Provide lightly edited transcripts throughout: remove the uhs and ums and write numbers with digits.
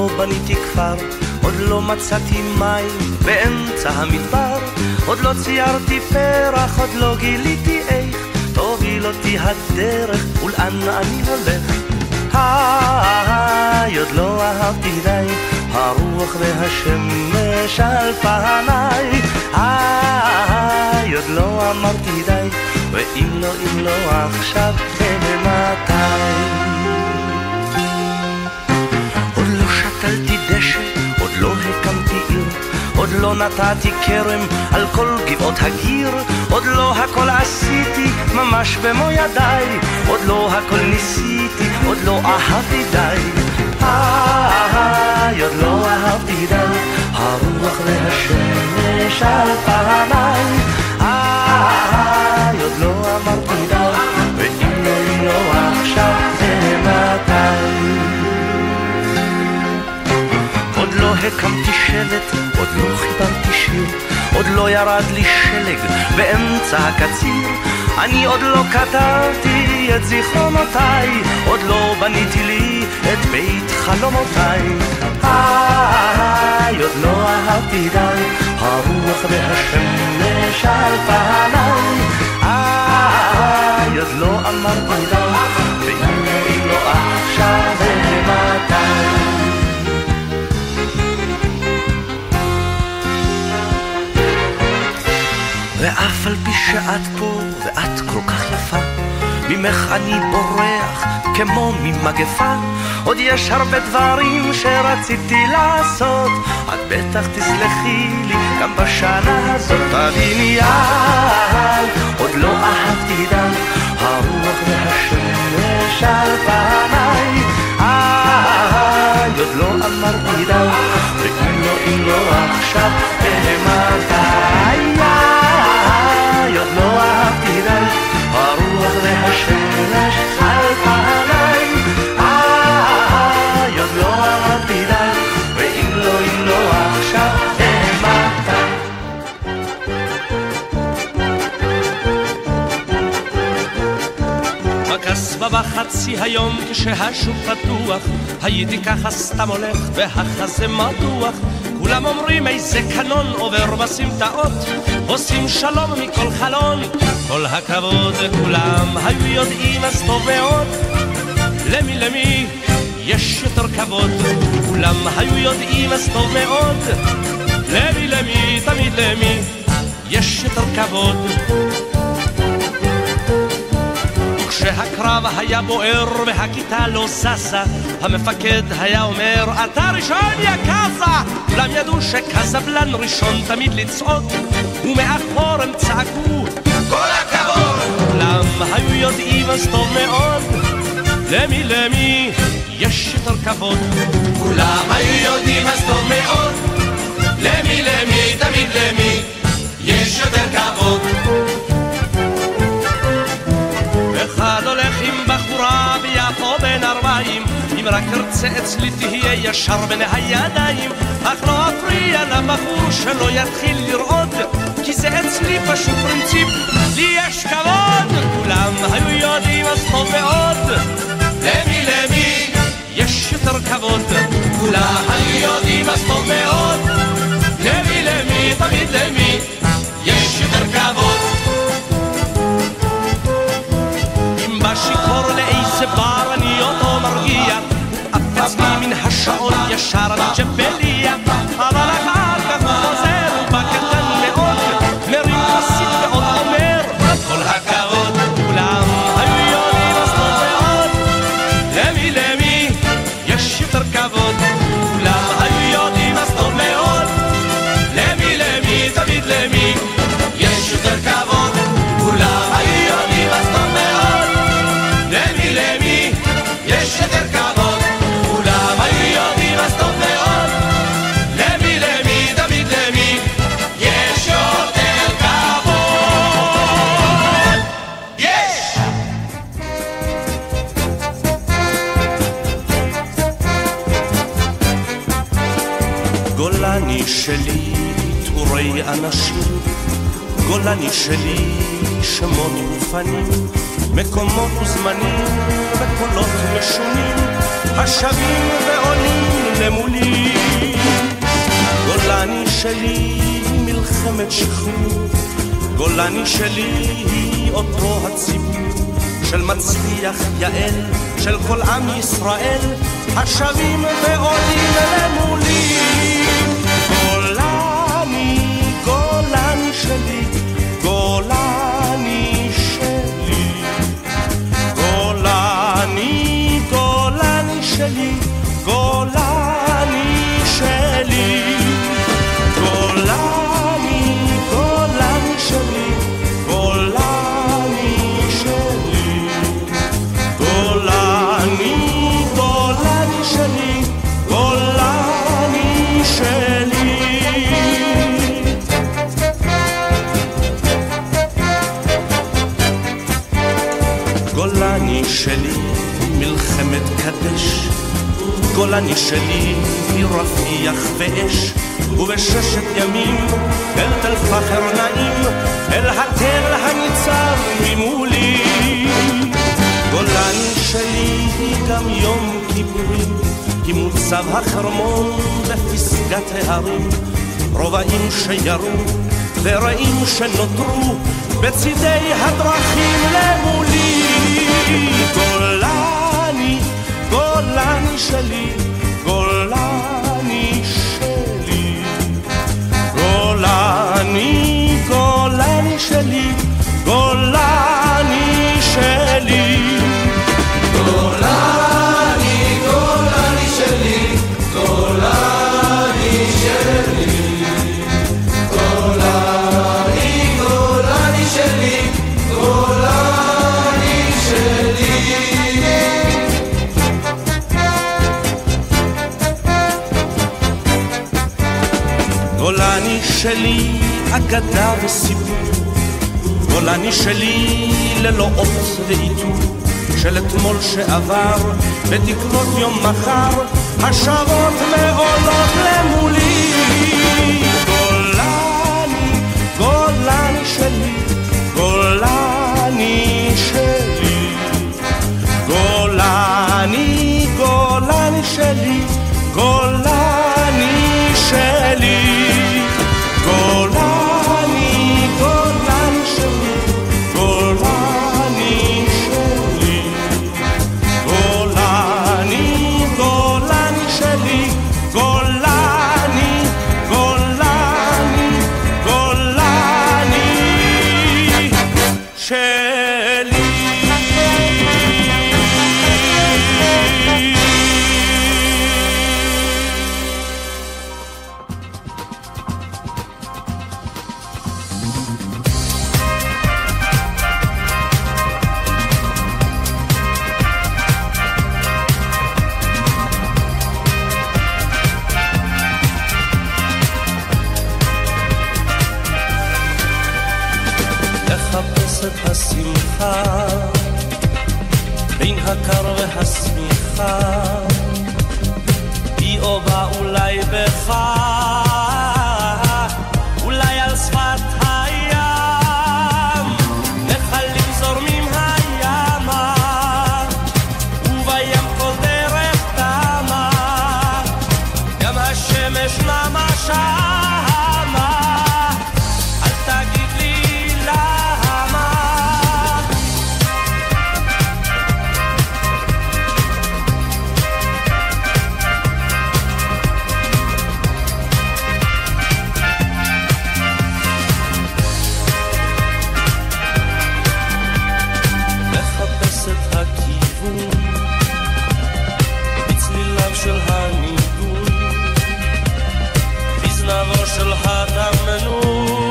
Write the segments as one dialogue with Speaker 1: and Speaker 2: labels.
Speaker 1: לא בניתי כפר, עוד לא מצאתי מים באמצע המדבר, עוד לא ציירתי פרח, עוד לא גיליתי איך תוביל אותי הדרך ולאן אני הולך. עוד לא אהבתי די, הרוח והשמש על פניי. עוד לא אמרתי די, ואם לא עכשיו ומתי. עוד לא שתלתי דשא, עוד לא הקמתי עיר, עוד לא נתתי כרם על כל גבעות הגיר, עוד לא הכל עשיתי ממש במו ידיי, עוד לא הכל ניסיתי, עוד לא אהבתי די. עוד לא אהבתי די, הרוח והשמש על פניי. עוד לא אמרתי די, ואם לא עכשיו ומתי. עוד לא הקמתי שלט, עוד לא חיברתי שיר, עוד לא ירד לי שלג באמצע הקציר, אני עוד לא כתבתי את זיכרונותיי, עוד לא בניתי לי את בית חלומותיי. עוד לא אהבתי די, הרוח והשמש על פניי. עוד לא אמרתי די, ואם לא עכשיו ומתי. ואף על פי שאת פה ואת כל כך יפה, ממך אני בורח כמו ממגפה, עוד יש הרבה דברים שרציתי לעשות, את בטח תסלחי לי גם בשנה הזאת. תביני עוד לא אהבתי די, הרוח והשמש על פניי. עוד לא אמרתי די, ואם לא עכשיו ומתי. עוד לא אהבתי די, הרוח והשמש על פניי. עוד לא אהבתי די, ואם לא עכשיו ומתי. בקסבה בחצי היום כשהשוק פתוח, הייתי ככה סתם הולך והחזה מדוח, כולם אומרים איזה קנון עובר בסמטאות, עושים שלום מכל חלון, כל הכבוד. כולם היו יודעים אז טוב מאוד, למי יש יותר כבוד, כולם היו יודעים אז טוב מאוד, למי תמיד למי יש יותר כבוד. כשהקרב היה בוער והכיתה לא ססה, המפקד היה אומר אתה ראשון יא קאזה, כולם ידעו שקזבלן ראשון תמיד לצעוד, ומאחור הם צעקו כל הכבוד. כולם היו יודעים אז טוב מאוד, למי יש יותר כבוד, כולם היו יודעים אז טוב מאוד, למי תמיד למי יש יותר כבוד. אחד הולך עם בחורה ביפו בן 40, אם רק תרצה אצלי תהיה ישר בין הידיים, אך לא אפריע לבחור שלא יתחיל לרעוד, כי זה אצלי פשוט פרינציפ, לי יש כבוד. כולם היו יודעים אז טוב מאוד, למי יש יותר כבוד, כולם היו יודעים אז טוב מאוד, למי תמיד למי יש יותר כבוד. בשיכור לאיזה בר אני אותו מרגיע, אף אצלי מן השעון ישר אני ג'בליה, אבל אחר כך הוא חוזר ובקטן מאוד מרים חסיד ועוד אומר כל הכבוד. כולם היו יודעים אז טוב מאוד, למי יש יותר כבוד, כולם היו יודעים אז טוב מאוד, למי תמיד למי יש יותר כבוד, כולם היו יודעים אז טוב מאוד, למי יש יותר כבוד, כולם היו יודעים אז טוב מאוד, למי תמיד למי יש יותר כבוד. יש! גולני שלי תורי אנשים, גולני שלי שמות ופנים, מקומות וזמנים וקולות משונים, השבים ועולים למולי. גולני שלי מלחמת שחרור, גולני שלי היא אותו הציבור של מצליח יעל, של כל עם ישראל השבים ועולים למולי. גולני, גולני שלי, גולני שלי, גולני, גולני שלי, גולני שלי, גולני, גולני שלי, גולני שלי, גולני, גולני שלי, גולני שלי. גולני שלי מלחמת קדש, גולני שלי היא רפיח ואש, ובששת ימים אל תל פחר נעים, אל התל הניצב ממולי. גולני שלי היא גם יום כיפורים, היא מוצב החרמון בפסגת ההרים, רובעים שירו ורעים שנותרו בצידי הדרכים למולי. גולני, גולני שלי, גולני שלי, גולני, גולני שלי, גולני שלי, גולני, גולני שלי, גולני שלי, גולני, גולני שלי, גולני שלי. גולני שלי אגדה וסיפור, גולני שלי ללא אות ועיטור, של אתמול שעבר ותקוות יום מחר השבות ועולות למולי. גולני, גולני שלי, גולני שלי, גולני, גולני שלי, גולני שלי, גולני, גולני שלי, גולני שלי, גולני, גולני שלי, גולני, גולני, גולני שלי. לחפש את השמחה בין הקר והשמיכה, היא אובה אולי בך, אולי על שפת הים, נחלים זורמים הימה, ובים כל דרך תמה, גם השמש נמה שמה, אל תגיד לי למה. לחפש את הכיוון בצליליו של הניגון, בזנבו של התמנון,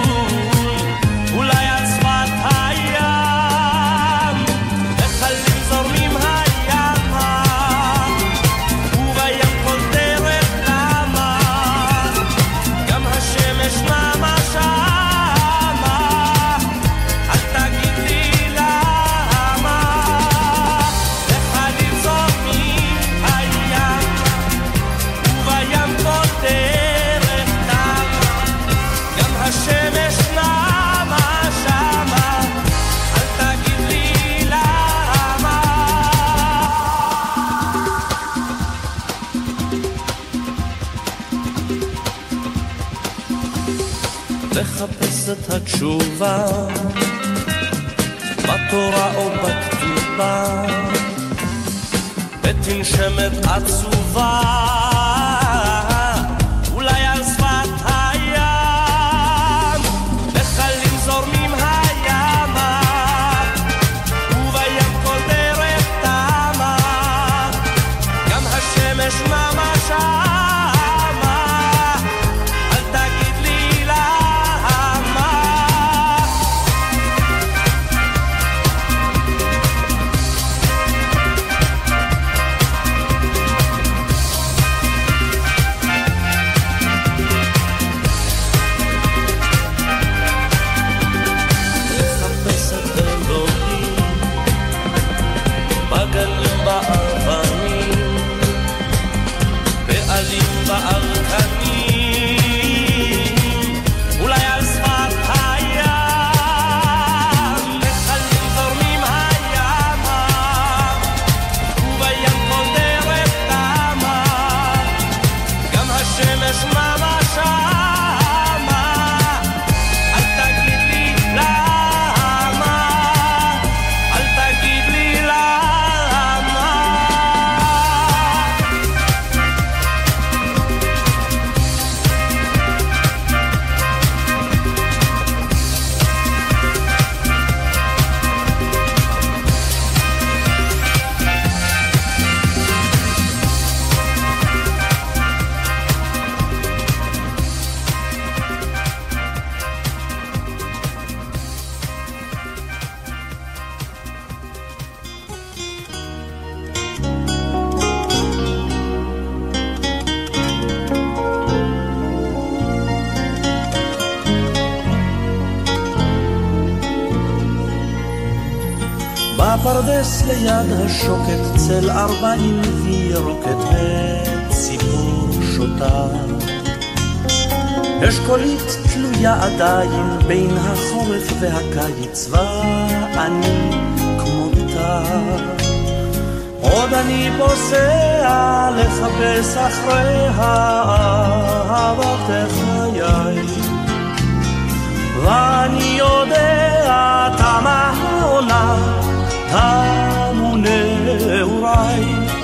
Speaker 1: אולי על שפת הים, נחלים זורמים הימה, ובים כל דרך למה, גם השמש נמה שמה, אל תגיד לי למה. נחלים זורמים הים, ובים כל דרך למה, לחפש את התשובה בתורה או בכתובה, ותנשמת עצובה אולי על שפת הים, נחלים זורמים הימה ובים כל דרך תמה, גם השמש ממש שמה, אל תגיד לי למה. לחפש את אלוהים בגלים באבנים, בעלים בארקנים, אולי על שפת הים, נחלים זורמים הימה ובים כל דרך תמה, גם השמש ממש שמה, אל תגיד לי למה, אל תגיד לי למה. בפרדס ליד השוקת צל 40 וירוקת וציפור שותה, אשכולית תלויה עדיין בין החורף והקיץ, ואני כמותה. עוד אני פוסע לחפש אחרי אהבת חיי, ואני יודע תמה העונה, תמו נעוריי.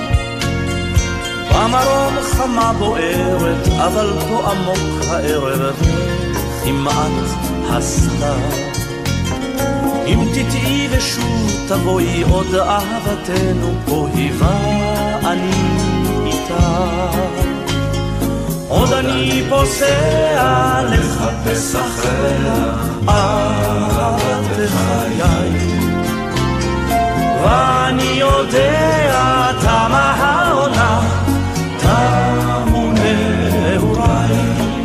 Speaker 1: במרום חמה בוערת, אבל פה עמוק הערב כמעט הסתר. אם תטעי ושוב תבואי עוד אהבתנו פה היווה אני איתה. עוד אני פוסע לחפש אחריה אהבת חיי, ואני יודע תמה העונה, תמו נעוריי.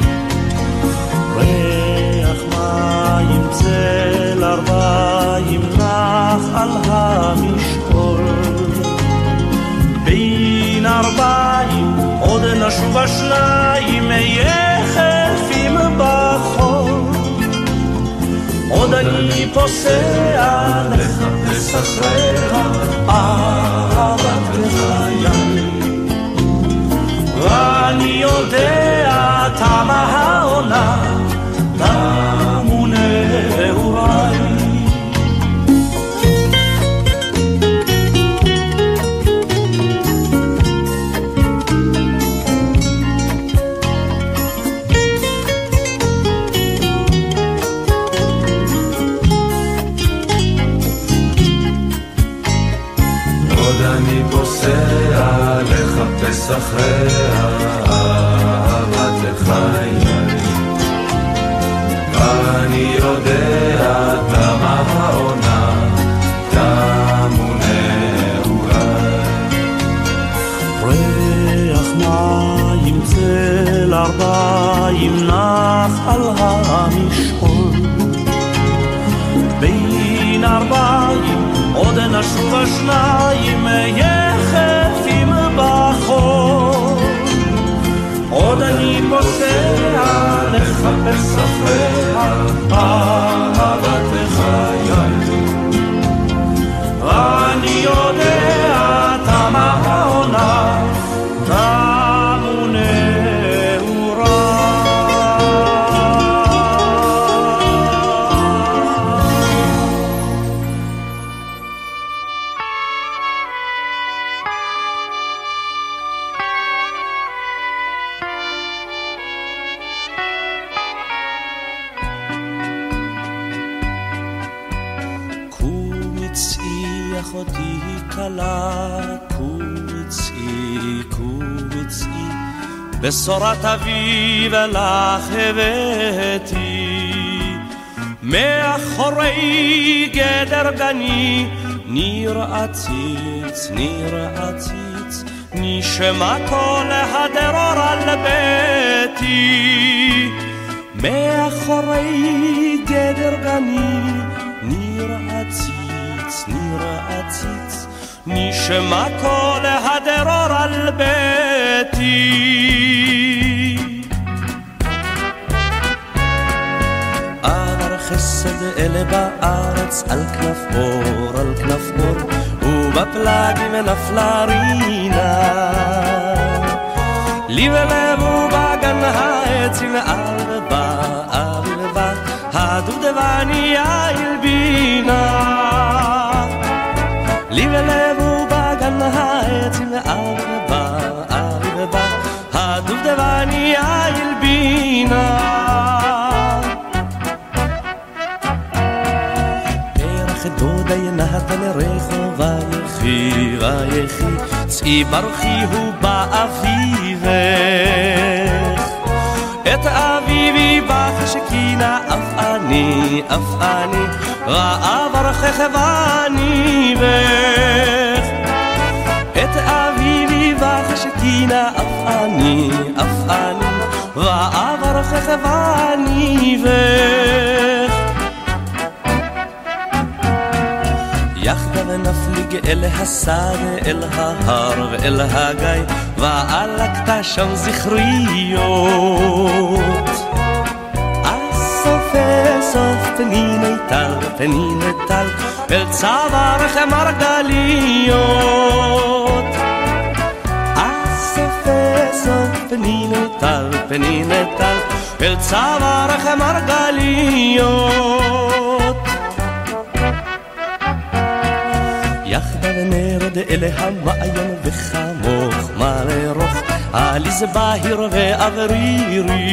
Speaker 1: ריח מים צל 40 נח על המשעול, בין 40 עוד נשוב השניים יחפים בחול. עוד אני פוסע לחפש אחריה אהבת חיי, ואני יודע תמה העונה, תמו נעוריי.
Speaker 2: אני פוסע לחפש אחריה אהבת חיי, ואני יודע תמה העונה, תמו נעוריי.
Speaker 1: ריח מים צל 40 נח על המשעול, בין 40 עוד נשוב השניים יחפים בחול. עוד אני פוסע לחפש אחריה אהבת חיי, ואני יודע תמה העונה, תמו נעוריי. אחותי קלה, קוצי, קוצי, בשורת אביב לך הבאתי, מאחורי גדר גני, ניר עציץ, ניר עציץ, נשמתו להדרור על ביתי, מאחורי גדר גני, ניר עציץ, ניר עציץ, נשמתו להדרור על ביתי. עבר חסד אלה בארץ על כנף אור, על כנף אור, ובפלגים נפלה רינה, לי ולב ובגן העצים אבבה, אבבה, הדובדבניה הלבינה, לי ולב ובגן העצים אבבה, אבבה, הדובדבניה הלבינה. פרח דודה ינהתן רחוב ויחי, ויחי, צאי ברוכי הוא באביבך, את אביבי בחשקינה אף אני, אף אני, ראה ברכך ואני בך, את אביבי בחשקינה אף אני, אף אני, ראה ברכך ואני בך. יחדיו נפליג אל השדה, אל ההר ואל הגיא, ועלקת שם זכריות. סוף פניני טל, פניני טל, אל צווארך מרגליות. סוף פניני טל, פניני טל, אל צווארך מרגליות. יחדיו נרד אל המעיין וחמוך מלרוך, עליז בהיר ואוורירי,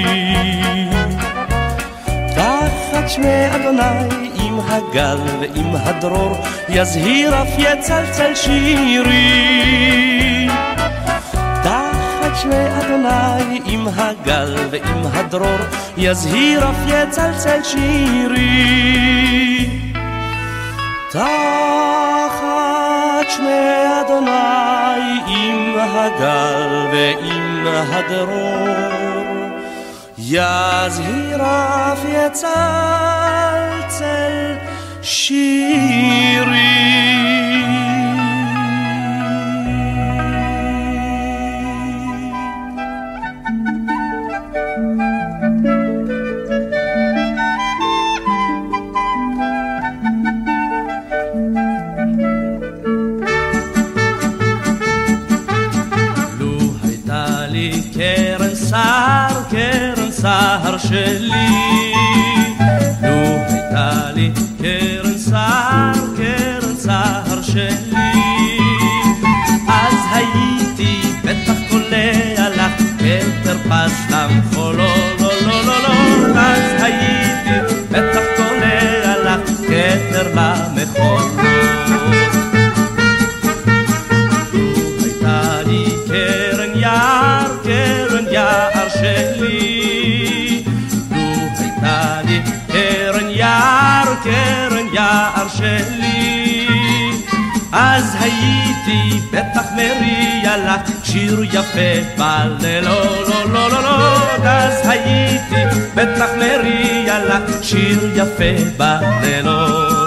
Speaker 1: תחת שמי אדוני עם הגל ועם הדרור, יזהיר אף יצלצל שירי. תחת שמי אדוני עם הגל ועם הדרור, יזהיר אף יצלצל שירי. תחת שמי אדוני עם הגל ועם הדרור, יזהיר אף יצלצל שירי. לו הייתה לי קרן סער, קרן סהר שלי, לו הייתה לי קרן סהר, קרן סהר שלי, אז הייתי בטח קולע לך כתר פסטם חולו, לא לא לא לא, אז הייתי בטח קולע לך כתר למחולות. לו הייתה לי קרן יער, קרן יער שלי, לו הייתה לי קרן יער שלי, אז הייתי בטח מריע לך שיר יפה בלילות, לא לא לא לא, אז הייתי בטח מריע לך שיר יפה בלילות.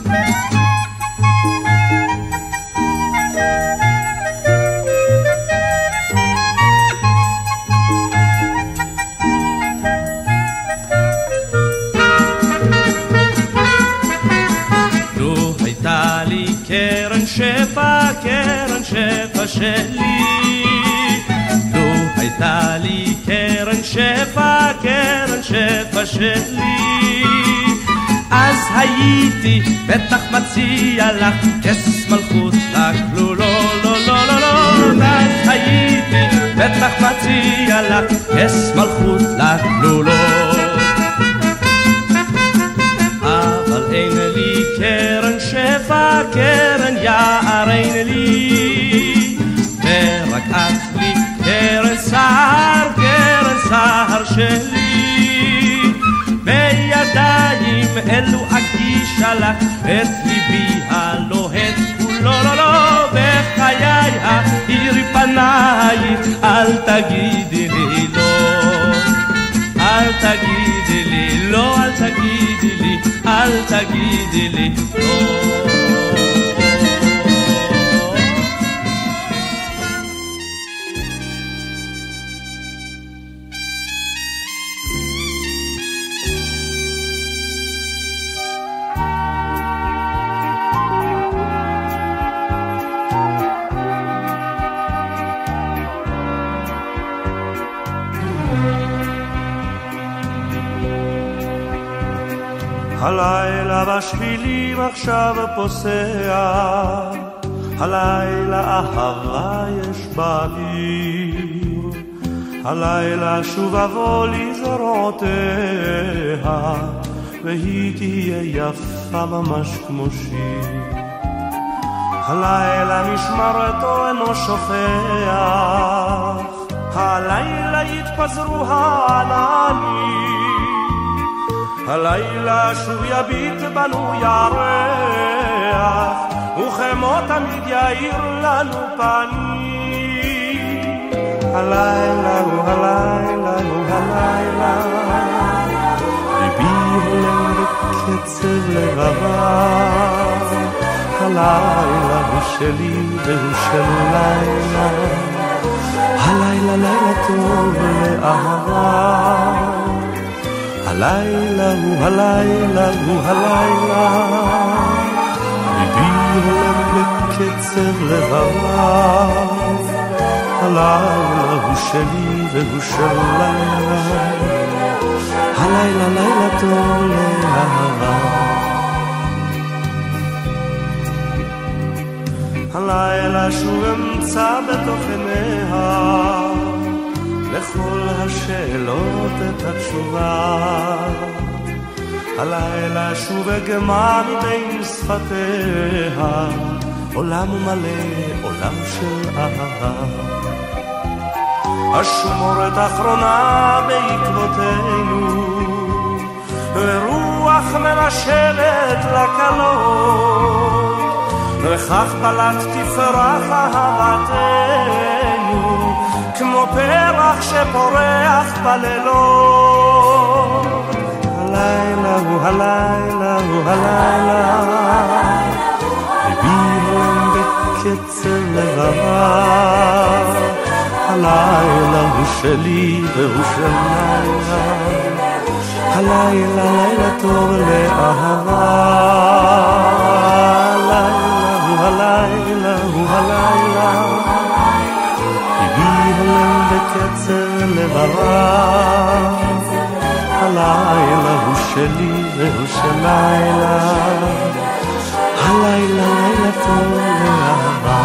Speaker 1: קרן שפע שלי, לו הייתה לי קרן שפע שלי, אז הייתי בטח מציע לך כס מלכות לכלולו, לא לא לא לא, אז הייתי בטח מציע לך כס מלכות לכלולו. אבל אין לי קרן שפע, קרן יער אלו אגישה לך את ליבי הלוהט כולו לא לא בחיי האירי פנייך אל תגידי לי לא אל תגידי לי לא אל תגידי לי אל תגידי לי לא
Speaker 3: הלילה בשבילים עכשיו פוסע, הלילה אהבה יש בעיר, הלילה שוב אבוא לזרועותיה, והיא תהיה יפה ממש כמו שיר. הלילה משמרתו אינו שופך, הלילה יתפזרו העננים, הלילה שוב יביט בנו ירח, וכמו תמיד יאיר לנו פנים. הלילה הוא הלילה הוא הלילה, ליבי הולם בקצב לבבה, הלילה הוא שלי והוא של לילה, הלילה לילה טוב לאהבה. הלילה הוא הלילה הוא הלילה, ליבי הולם בקצב לבבה, הלילה הוא שלי והוא של לילה, הלילה לילה טוב לאהבה. הלילה שוב אמצא בתוך עיניה לכל השאלות את התשובה, הלילה שוב אגמה מבין שפתיה, עולם מלא עולם של אהבה. השמורת האחרונה בעקבותינו, ורוח מנשבת לקלות, וכך בלט תפרח אהבתנו, כמו פרח שפורח בלילות. הלילה הוא הלילה הוא הלילה, ליבי הולם בקצב לבבה, הלילה הוא שלי והוא של לילה, הלילה לילה טוב לאהבה. הלילה הוא הלילה הוא הלילה, ליבי הולם בקצב לבבה, הלילה הוא שלי והוא של לילה, הלילה לילה טוב לאהבה.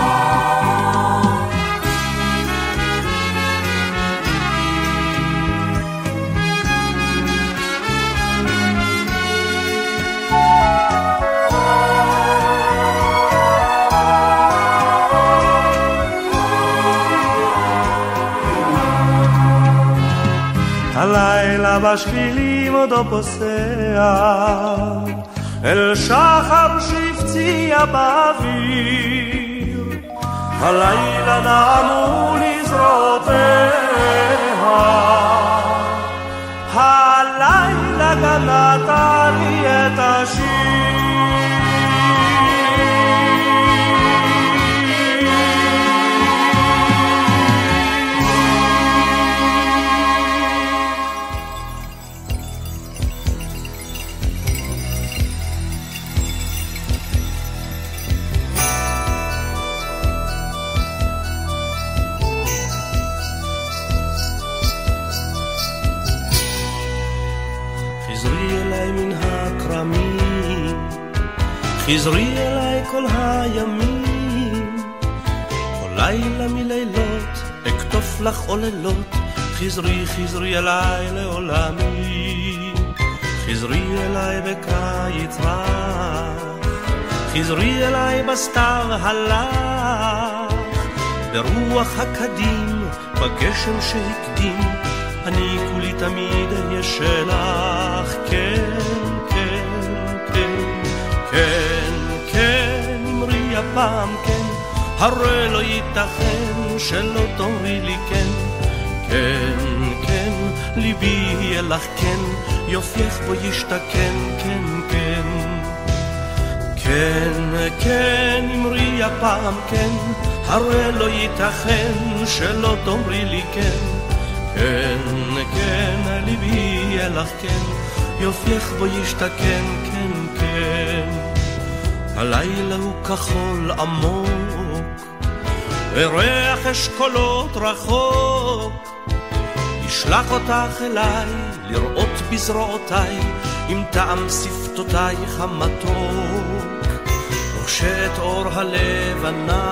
Speaker 3: הלילה בשבילים עוד פוסע, אל שחר שהפציע באוויר, הלילה נעמו לזרועותיה, הלילה גם נתן לי את השיר. חזרי אליי כל הימים, כל לילה מלילות אכתוב לך עוללות, חזרי חזרי אליי לעולמי, חזרי אליי בקיץ רך, חזרי אליי בסתיו הלך, ברוח הקדים בגשם שהקדים, אני כולי תמיד אהיה שלך, כן כן.
Speaker 1: הרי לא ייתכן שלא תאמרי לי כן, כן, כן, ליבי יהיה לך כן, יופייך בו ישתכן, כן, כן. כן, כן, אמרי הפעם כן, הרי לא ייתכן שלא תאמרי לי כן, כן, כן, ליבי יהיה לך כן, יופייך בו ישתכן, כן, כן. הלילה הוא כחול עמוק, וריח אשכולות רחוק, אשלח אותך אליי, לראות בזרועותיי, עם טעם שפתותייך המתוק. רושת אור הלבנה,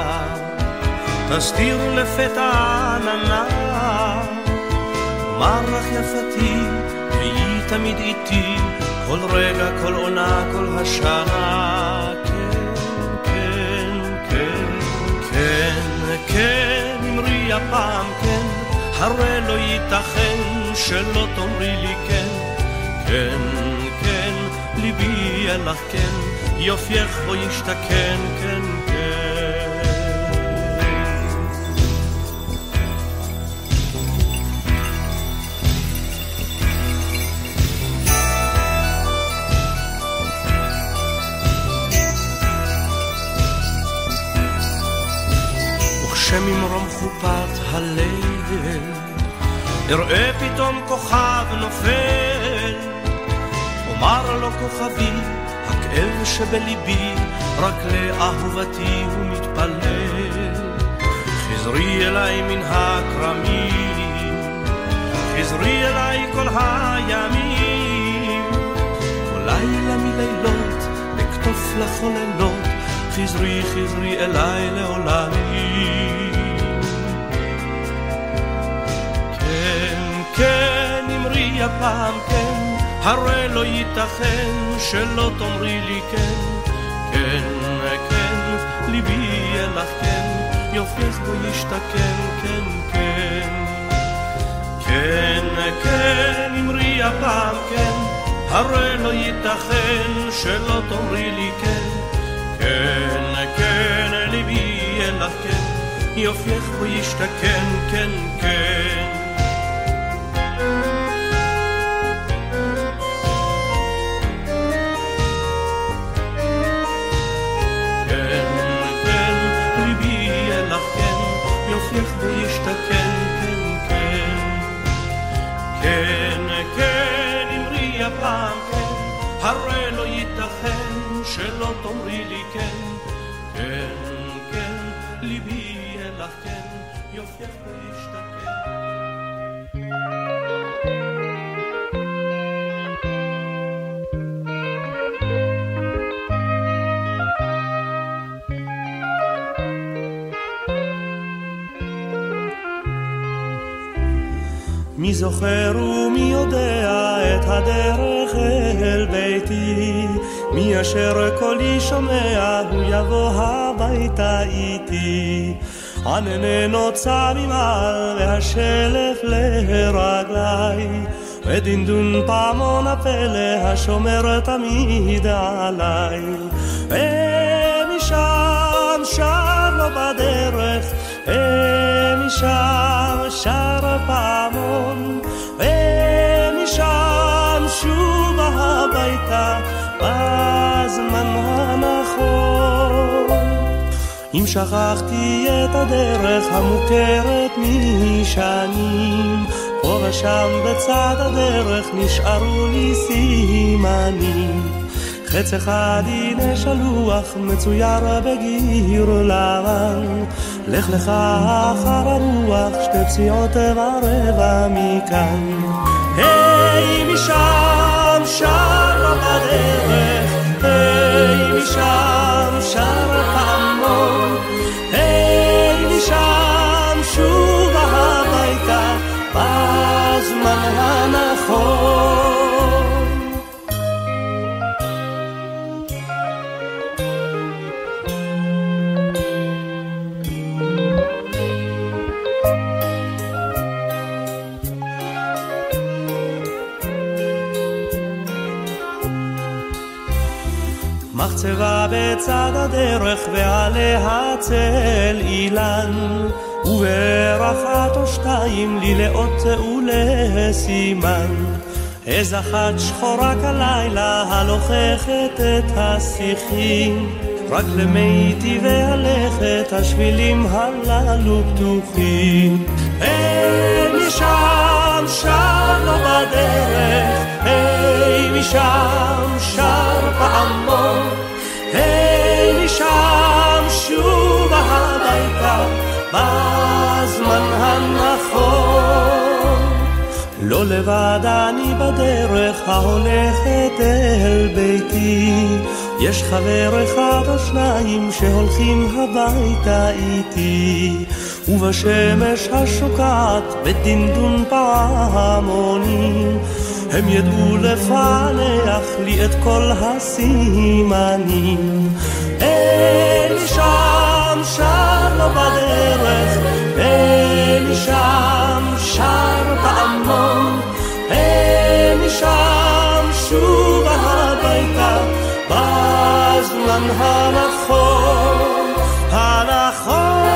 Speaker 1: תסתיר לפתע עננה, אומר לך יפתי, והיא תמיד איתי, כל רגע, כל עונה, כל השנה. כן, כן, כן, כן, כן, אמרי הפעם כן, הרי לא ייתכן שלא תאמרי לי כן, כן, כן, ליבי יהיה לך כן, יופייך בו ישתכן, כן, כן. וכשממרום חופת הליל אראה פתאום כוכב נופל, אומר לו כוכבי, הכאב שבליבי, רק לאהובתי הוא מתפלל. חזרי אליי מן הכרמים, חזרי אליי כל הימים, כל לילה מלילות, לקטוף לחוללות, חזרי, חזרי אליי לעולמי. כן, אמרי הפעם כן, הרי לא ייתכן שלא תאמרי לי כן, כן, כן, ליבי יהיה לך כן, יופייך בו ישתכן, כן, כן. כן, כן, אמרי הפעם כן, הרי לא ייתכן שלא תאמרי לי כן, כן, כן, ליבי יהיה לך כן, יופייך בו ישתכן, כן, כן. יופייך וישתכן, כן, כן. כן, כן, אמרי הפעם כן, הרי לא ייתכן שלא תאמרי לי כן, כן, כן, ליבי יהיה לך כן, יופייך וישתכן.
Speaker 3: מי זוכר ומי יודע את הדרך אל ביתי, מי אשר קולי שומע הוא יבוא הביתה איתי. ענני נוצה ממעל והשלף לרגלי, ודינדון פעמון הפלא השומר תמיד עליי. ומשם שר לו בדרך, ומשם שר פעמון, ומשם שוב הביתה בזמן הנכון. אם שכחתי את הדרך המוכרת משנים, פה ושם בצד הדרך נשארו לי סימנים. חץ אחד הנה שלוח מצויר בגיר לבן, לך לך אחר הרוח שתי פסיעות ורבע מכאן. היי משם שר בדרך, היי משם שר פעמון, היי משם שוב הביתה בזמן הנכון. מחצבה בצד הדרך ועליה צל אילן, וברח אחת או שתיים לי לאות ולסימן. איז אחת שחורה כלילה הלוכחת את השיחים, רק למיתי והלכת השבילים הללו פתוחים. היי משם שר לו בדרך, היי משם שר פעמון, היי משם שוב הביתה בזמן הנכון. לא לבד אני בדרך ההולכת אל ביתי, יש חבר אחד או שניים שהולכים הביתה איתי, ובשמש השוקעת בדינדון פעמונים הם ידעו לפענח לי את כל הסימנים. אלי שם שר לו בדרך, אלי שם שר פעמון, אלי שם שוב הביתה בזמן הנכון, הנכון.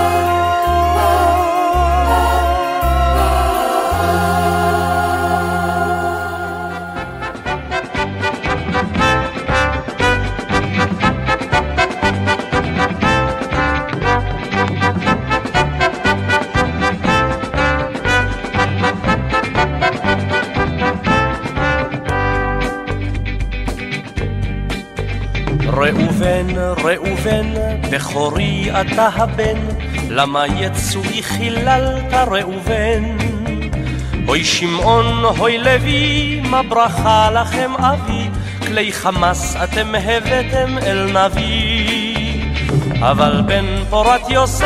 Speaker 1: ראובן, בכורי אתה הבן, למה יצאי חיללת ראובן? הוי שמעון, הוי לוי, מה ברכה לכם אבי, כלי חמאס אתם הבאתם אל נביא. אבל בן פורת יוסף,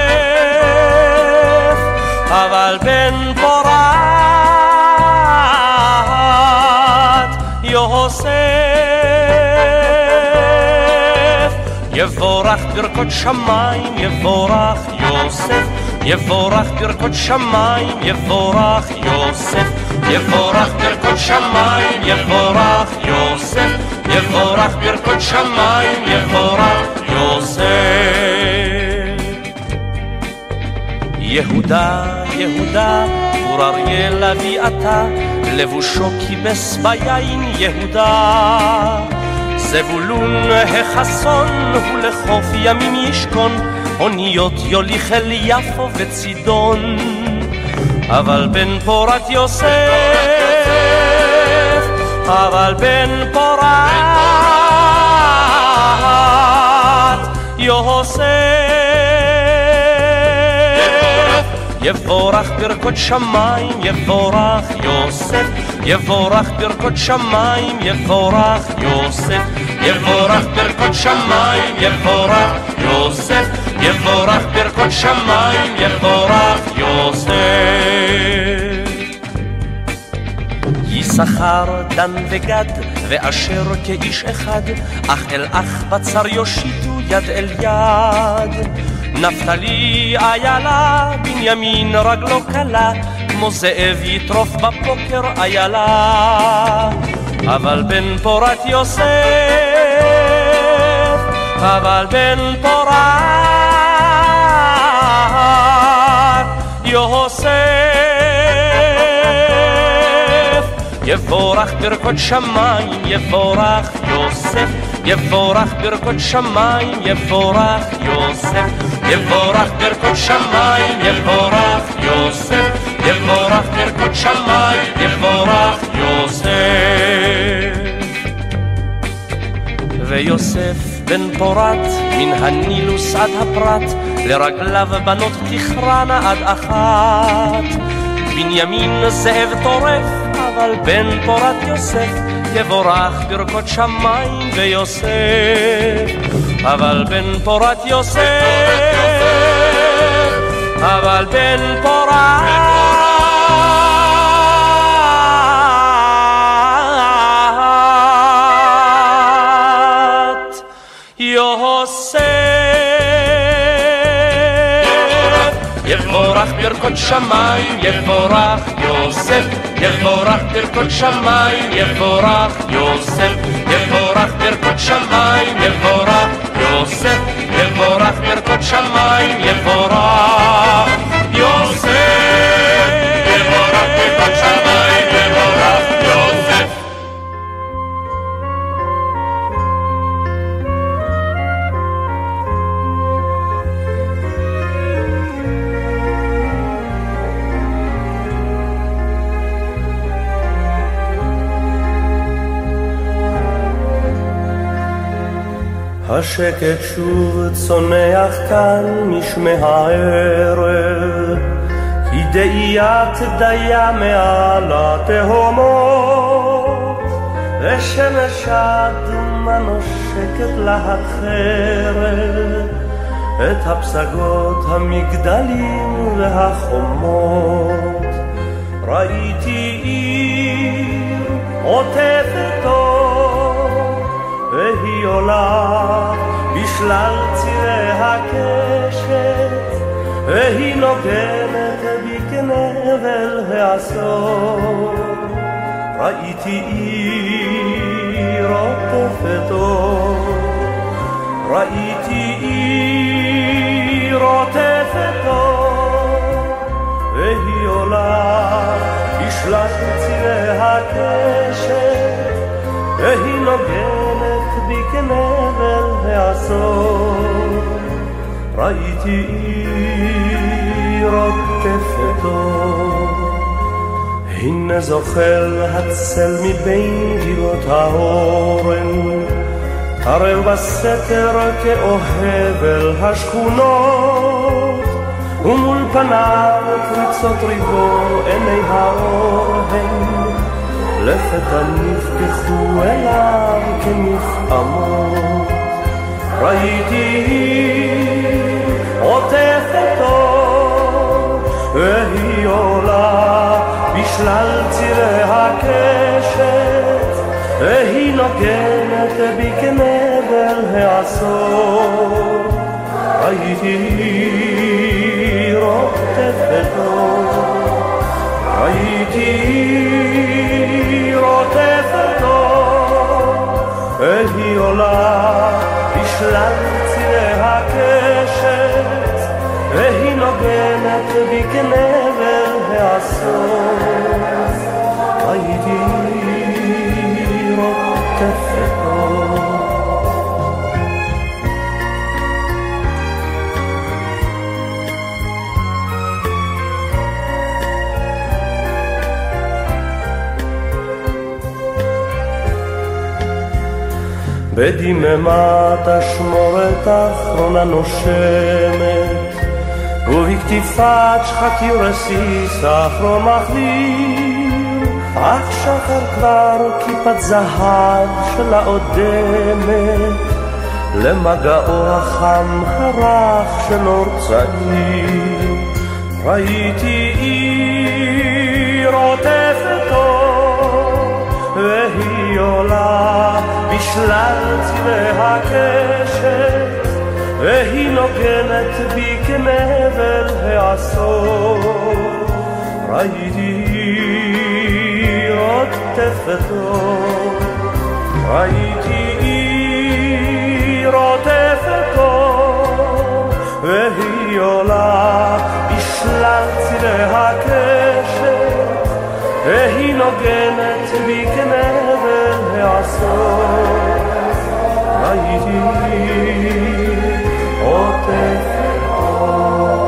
Speaker 1: אבל בן פורת יוסף, יבורך ברכות שמיים, יבורך יוסף, יבורך ברכות שמיים, יבורך יוסף, יבורך ברכות שמיים, יבורך יוסף, יבורך ברכות שמיים, יבורך יוסף. יהודה, יהודה, גור אריה לוי אתה, לבושו כיבס ביין יהודה. זבולון החסון הוא לחוף ימים ישכון, אוניות יוליך אל יפו וצידון. אבל בן פורת יוסף, אבל בן פורת יוסף, יבורך ברכות שמיים, יבורך יוסף, יבורך ברכות שמיים, יבורך יוסף, יבורך ברכות שמיים, יבורך יוסף, יבורך ברכות שמיים, יבורך יוסף. יששכר, דן וגד ואשר כאיש אחד, אח אל אח בצר יושיטו יד אל יד. נפתלי איילה, בנימין רגלו קלה, כמו זאב יטרוף בבוקר איילה. אבל בן פורת יוסף, אבל בן פורת יוסף, יבורך ברכות שמיים, יבורך יוסף, יבורך ברכות שמיים, יבורך יוסף, יבורך ברכות שמיים, יבורך יוסף, יבורך ברכות שמיים, יבורך יוסף. ויוסף בן פורת מן הנילוס עד הפרת, לרגליו בנות תכרנה עד אחת. בנימין זאב טורף, אבל בן פורת יוסף, יבורך ברכות שמיים ויוסף. אבל בן פורת יוסף, אבל בן פורת יוסף, יבורך ברכות שמיים, יבורך יוסף, יבורך ברכות שמיים, יבורך יוסף, יבורך ברכות שמיים, יבורך יוסף, יבורך ברכות שמיים, יבורך יוסף, יבורך ברכות שמיים, יבורך יוסף.
Speaker 3: השקט שוב צונח כאן משמי הערב, כי דאיית דיה מעל התהומות, ושמש אדומה נושקת לחרב, את הפסגות המגדלים והחומות. ראיתי עיר עוטפת אור, והיא עולה בשלל צירי הקשת, והיא נוגנת בי כנבל העשור. ראיתי עיר עוטפת אור, ראיתי עיר עוטפת אור, והיא עולה בשלל צירי הקשת, והיא נוגנת בי כנבל העשור. ראיתי עיר עוטפת אור, הנה זוחל הצל מבין גבעות האורן, קרב בסתר כאוהב אל השכונות, ומול פניו קריצות ריבו עיני האור הן, לפתע נפקחו אליו כמפעמות. ראיתי עוטפת אור, והיא עולה בשלל צירי הקשת, והיא נוגנת בי כנבל העשור. ראיתי עוטפת אור, ראיתי עוטפת אור, והיא עולה בשלל צירי הקשת, והיא נוגנת בי כנבל העשור. ראיתי עוטפת אור. בדממת אשמורת אחרונה נושמת, ובכתיפת שחקי רסיס אחרון מחדיר, אך שחר כבר כיפת זהב של האודמת, למגעו החם הרך של אור צעיר. ראיתי עיר עוטפת אור, והיא עולה בשלל צירי הקשת, והיא נוגנת בי כנבל העשור. ראיתי עיר עוטפת אור, ראיתי עיר עוטפת אור, והיא עולה בשלל צירי הקשת, והיא נוגנת בי כנבל העשור. ראיתי עוטפת אור.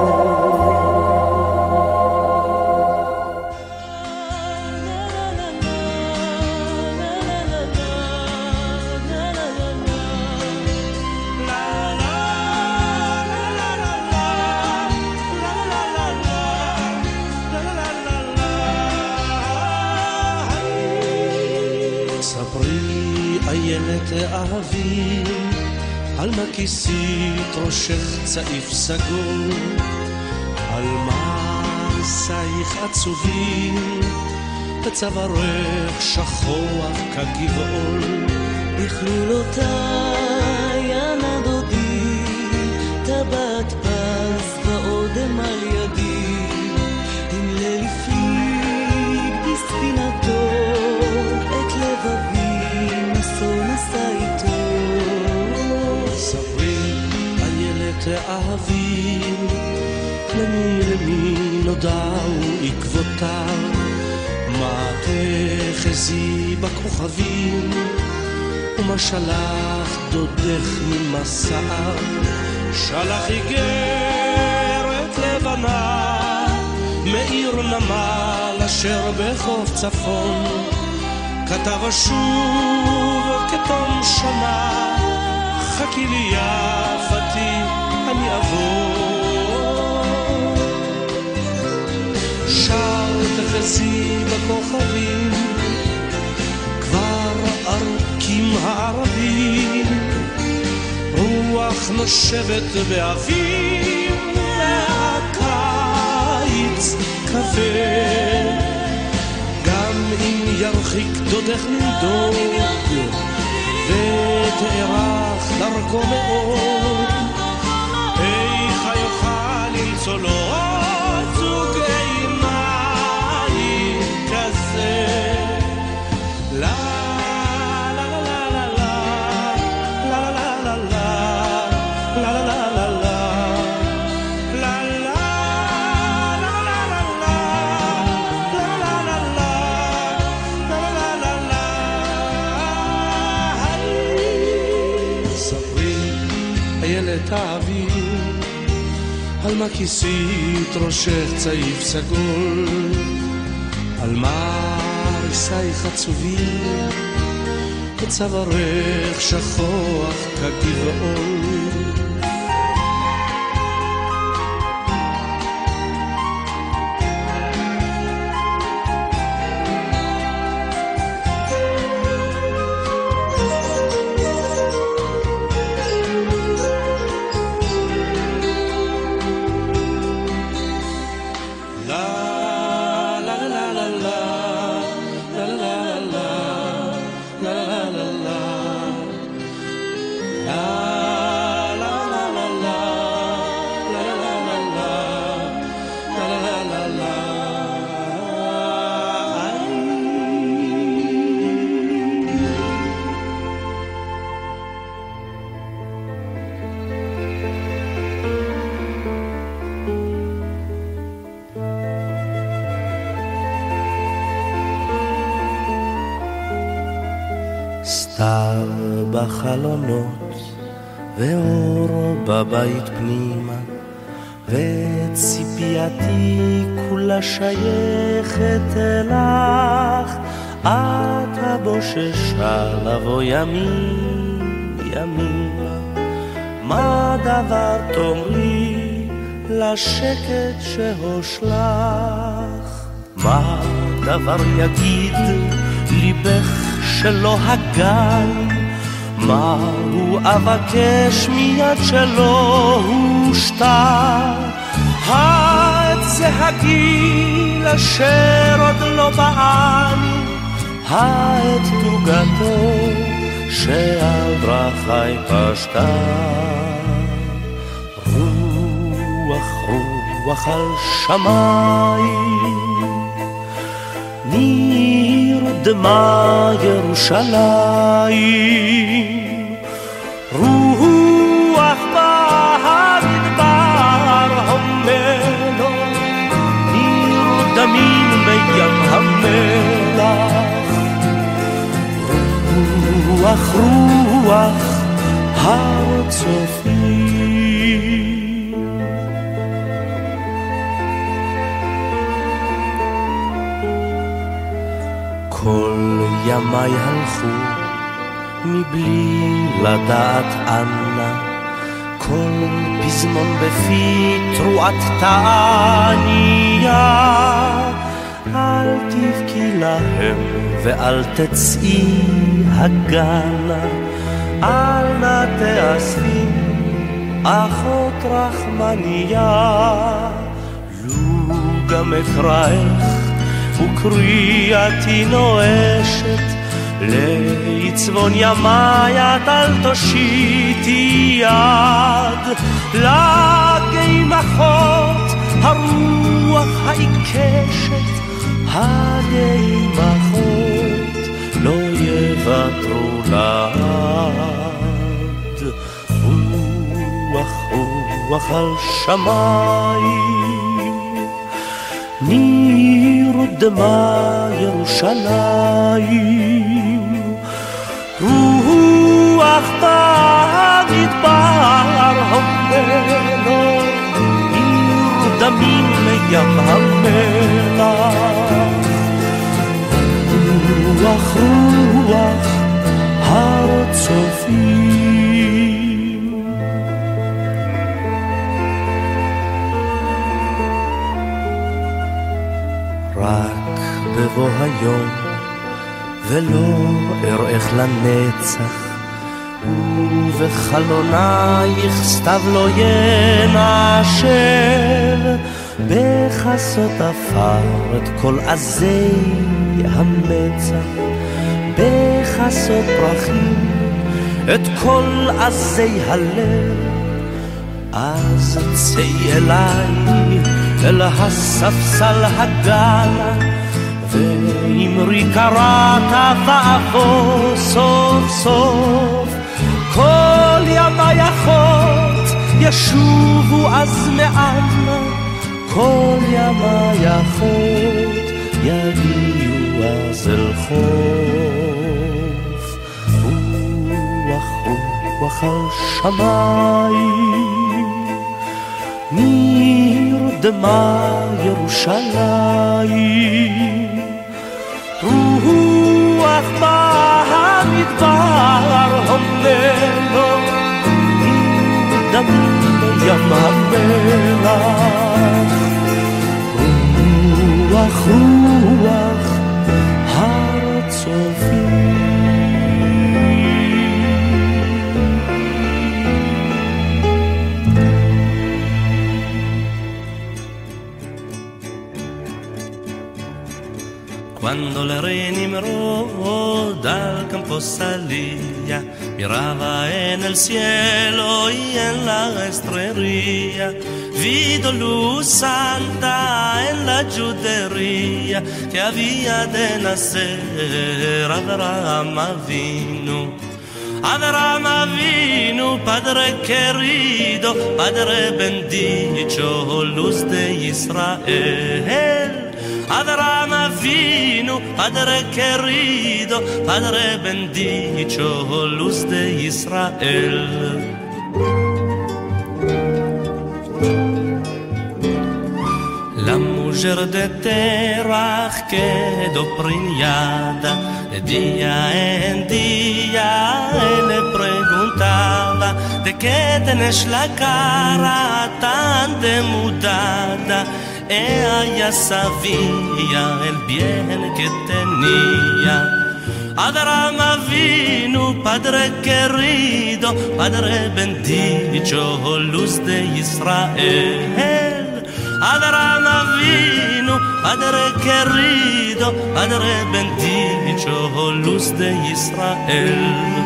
Speaker 1: אהבי, על מה כיסית ראשך צעיף סגור, על מעשייך עצובים, בצווארך שחוח כגבעול.
Speaker 4: בכלולותיי הנדודי, טבעת פז ועוד שם על ידי, אם ליל הפליג בספינתו, את לבבי נשא איתו. ספרי איילת אהבי, למי נודעו עקבותיו, מה תחזי בכוכבים, ומה שלח דודך ממסעיו. שלח איגרת לבנה מעיר נמל אשר בחוף צפון, כתב אשוב כתום שנה, חכי לי יפתי אני אבוא. שר תחזי בכוכבים, כבר ארכים הערבים, רוח נושבת באוויר, והקיץ כבד. גם אם ירחיק דודך לנדוד, ותארך דרכו מאוד, איך יוכל למצוא לו עוד זוג עיניים כזה. האוויר, על מה כיסית ראשך צעיף סגול, על מה ריסייך עצובים, וצווארך שכוח כגבעול.
Speaker 5: סתר בחלונות ואור בבית פנימה, וציפייתי כולה שייכת אלך. את הבוששה לבוא ימים ימימה, מה דבר תאמרי לשקט שהושלך? מה דבר יגיד ליבך שלא הגן? מה הוא אבקש מיד שלא הושתה? את זה הגיל אשר עוד לא בעני, את תוגתו שעל דרכי פשטה. רוח רוח על שמיים, ניר דמה ירושלים, רוח במדבר המלו, ניר דמים מים המלח. רוח רוח הר צופים, כל ימי הלכו מבלי לדעת אנה, כל פזמון בפי תרועת תעניה. אל תבכי להם ואל תצאי הגנה, אל נא תאספי אחות רחמניה. לו גם אקראך וקריאתי נואשת, לצבון ימי את אל תושיטי יד. לגי מחות הרוח העיקשת, הנעימות לא יוותרו לעד. רוח רוח על שמיים, ניר דמה ירושלים, רוח במדבר המלו, עיר דמים לים המלח. רוח רוח הר צופים, רק בבוא היום ולא אראך לנצח, ובחלונייך סתיו לא ינשר, בחסות עפר את כל עזי המצח, בחסות פרחים את כל עזי הלב. אז צאי אליי אל הספסל הגלה, ואמרי קראת ואבוא סוף סוף. כל ימי אחות ישובו אז מעם, כל ימי אחות יגיעו אז אל חוף. רוח רוח על שמיים, ניר דמה ירושלים, רוח במדבר המלו, עיר דמים לים המלח. רוח רוח הר צופים.
Speaker 1: Cuando le re Nimrod al campo salía, miraba en el cielo y en la estrella, vido luz santa en la judería, que había de nacer Abraham Avinu. Abraham Avinu, Padre querido, Padre bendito, luz de Israel. Abraham Avinu, Padre querido, Padre bendito, luz de Israel. La mujer de Terach quedó preñada, de día en día él le preguntaba: ¿de qué tenés la cara tan demudada? Ella sabía el bien que tenía. Abraham Avinu, Padre querido, Padre bendito, luz de Israel. Abraham Avinu, Padre querido, Padre bendito, luz de Israel.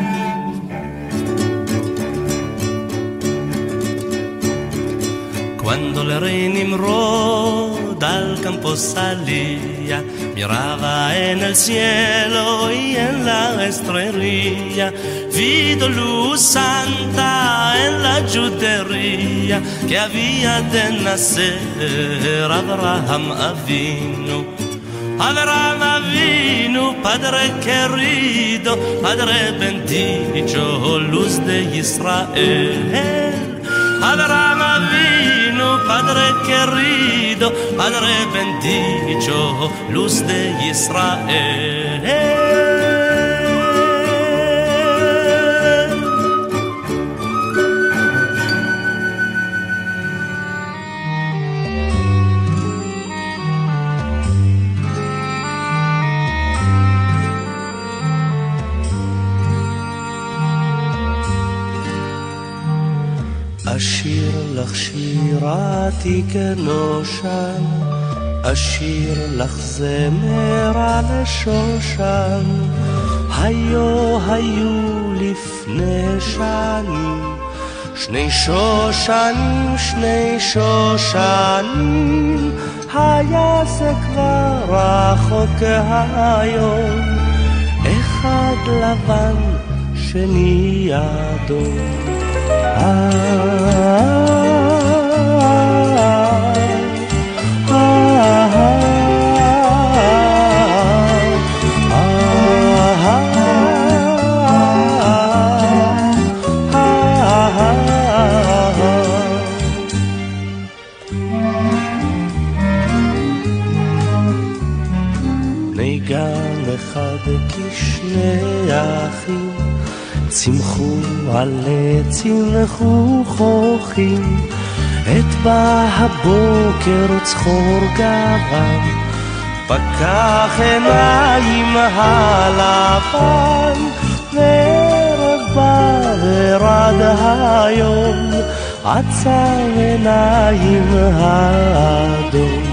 Speaker 1: Cuando el rey Nimrod al campo salía, miraba en el cielo y en la estrella, vido luz santa en la judería, que había de nacer Abraham Avinu. Abraham Avinu, Padre querido, Padre bendito, luz de Israel. Abraham Avinu, Padre querido, Padre bendito, luz de Israel. אשיר לך שירתי כנושן, אשיר לך זמר על שושן. היו לפני שנים
Speaker 4: שני שושנים, היה זה כבר רחוק היום, אחד לבן שני אדום. ניגן אחד כשני אחים, צמחו על עצים וחוכים, את בא הבוקר צחור גבם, פקח עיניים הלבן, וערב בא ורד היום, עצר עיניים האדום.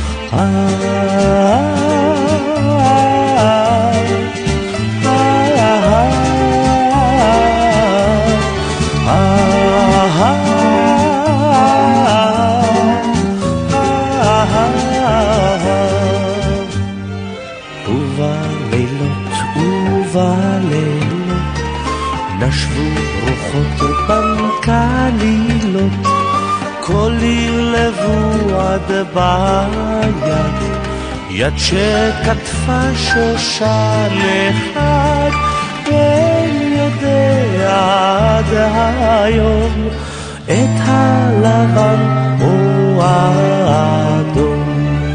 Speaker 4: ובלילות נשבו רוחות בנקלילות, כל עיר עד ביד, יד שכתפה שושן אחד, ואין יודע עד היום את הלבן או האדום.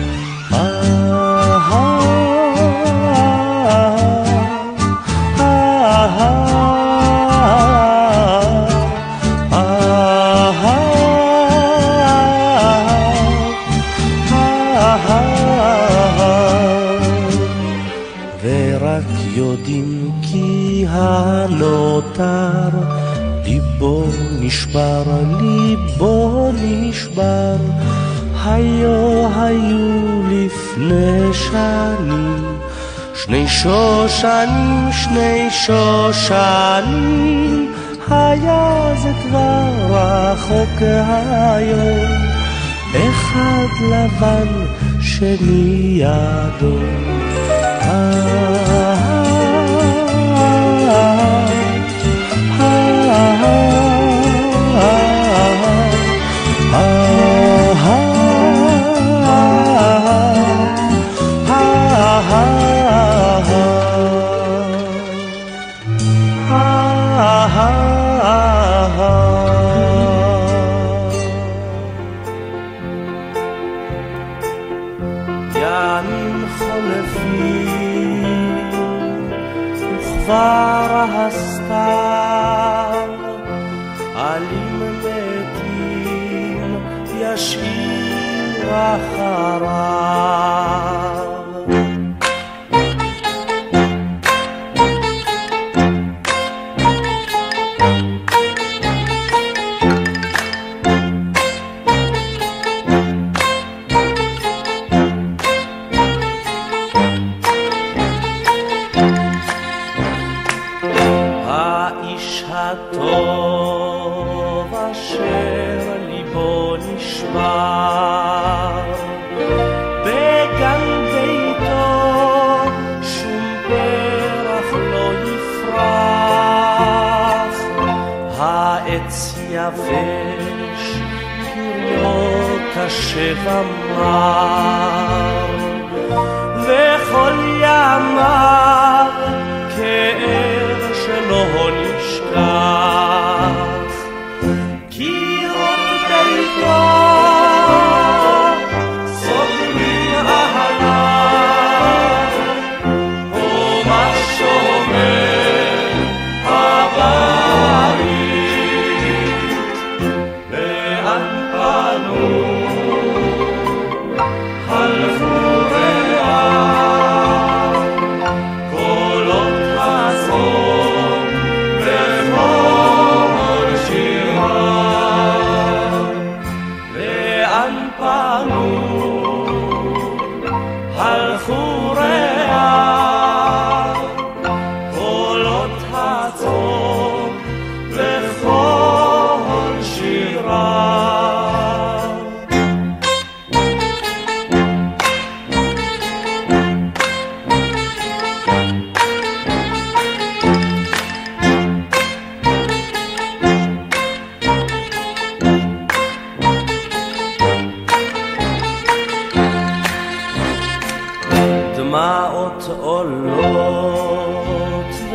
Speaker 4: ורק יודעים כי הנותר ליבו נשבר, ליבו נשבר, היו לפני שנים שני שושנים, היה זה כבר רחוק היום, אחד לבן שני אדום. ימים חולפים וכבר הסתיו עלים מתים ישיר אחריו. האיש הטוב אשר ליבו נשבר, בגן ביתו שום פרח לא יפרח, העץ יבש קריו קשה ומר, וכל ימיו כאב שלא נשכח, קירות ביתו סוגרים עליו, ומה שאומר הבית, לאן פנו הלכו רעיו, קולות הזום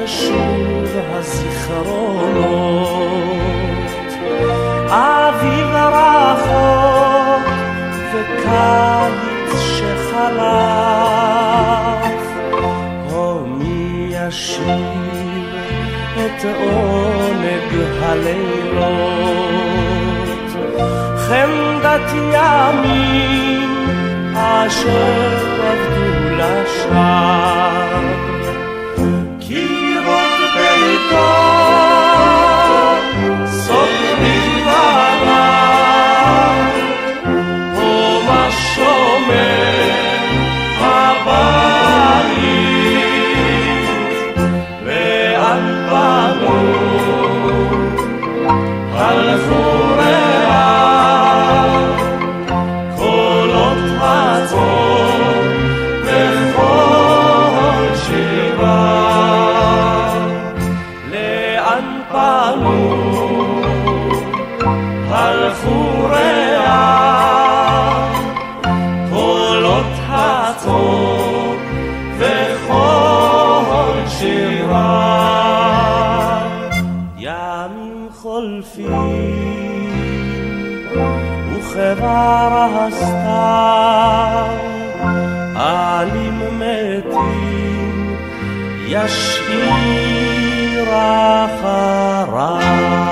Speaker 5: ושוב הזיכרונות, אביב רחוק וקיץ שחלף, מי ישיב את עונג הלילות, חמדת ימים אשר עבדו לשווא, קירות ביתו סוגרים עליו, ומה שומר הבית, לאן פנו הלכו רעיו, קולות הצאן וכל שירה, לאן פנו הלכו רעיו, קולות הצאן וכל שירה. ימים חולפים וכבר הסתיו, עלים מתים ישאיר אחריו.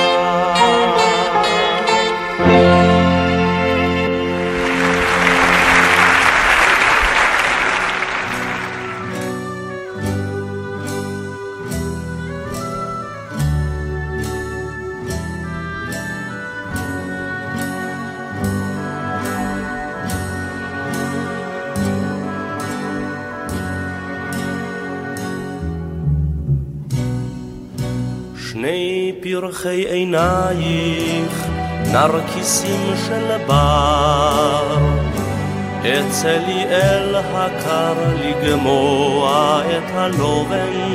Speaker 5: שני פרחי עינייך נרקיסים של בר, אצלי אל הקר לגמוע את הלובן,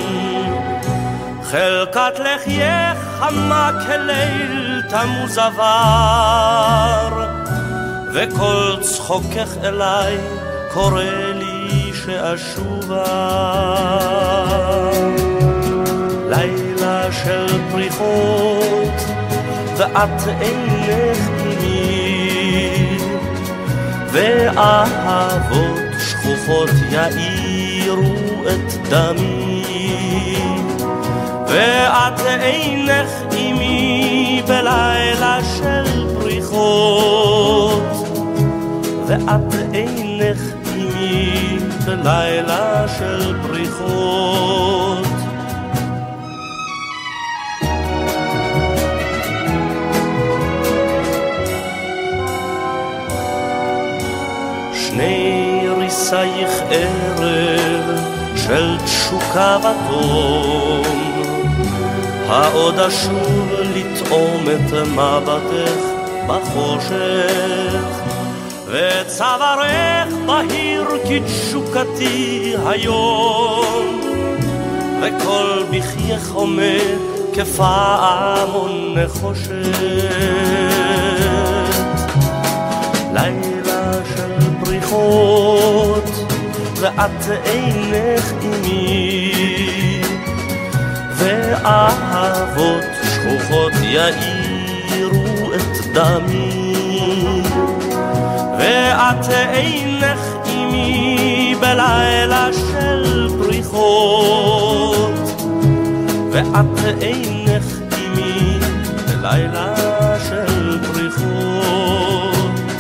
Speaker 5: חלקת לחייך חמה כליל תמוז עבר, וכל צחוקך אליי קורא לי שאשובה. לילה של פריחות ואת אינך עימי, ואהבות שכוחות יאירו את דמי, ואת אינך עימי בלילה של פריחות, ואת אינך עימי בלילה של פריחות. שני ריסייך ערב של תשוקה ותום, העוד אשוב לטעום את מבטך בחושך, וצווארך בהיר כתשוקתי היום, וכל בחייך עומד כפעמון נחושת. לילה של פריחות ואת אינך עימי, ואהבות שכוחות יאירו את דמי, ואת אינך עימי בלילה של פריחות, ואת אינך עימי בלילה של פריחות.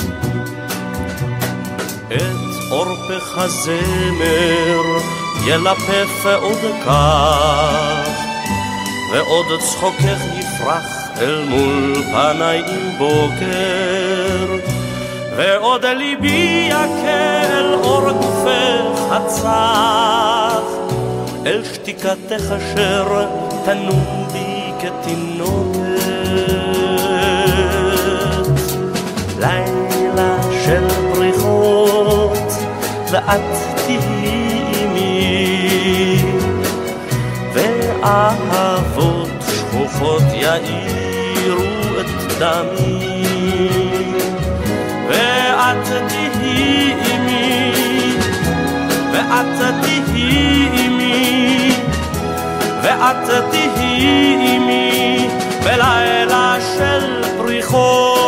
Speaker 5: את אורפך הזמר ילפף עוד כך, ועוד צחוקך יפרח אל מול פניי עם בוקר, ועוד ליבי יקה אל אור גופך הצח, אל שתיקתך אשר תנום בי כתינוקת. לילה של פריחות ואת תהיי עימי, ואהבות שכוחות יאירו את דמי, ואת תהיי עימי, ואת תהיי עימי, ואת תהיי עמי בלילה של פריחות.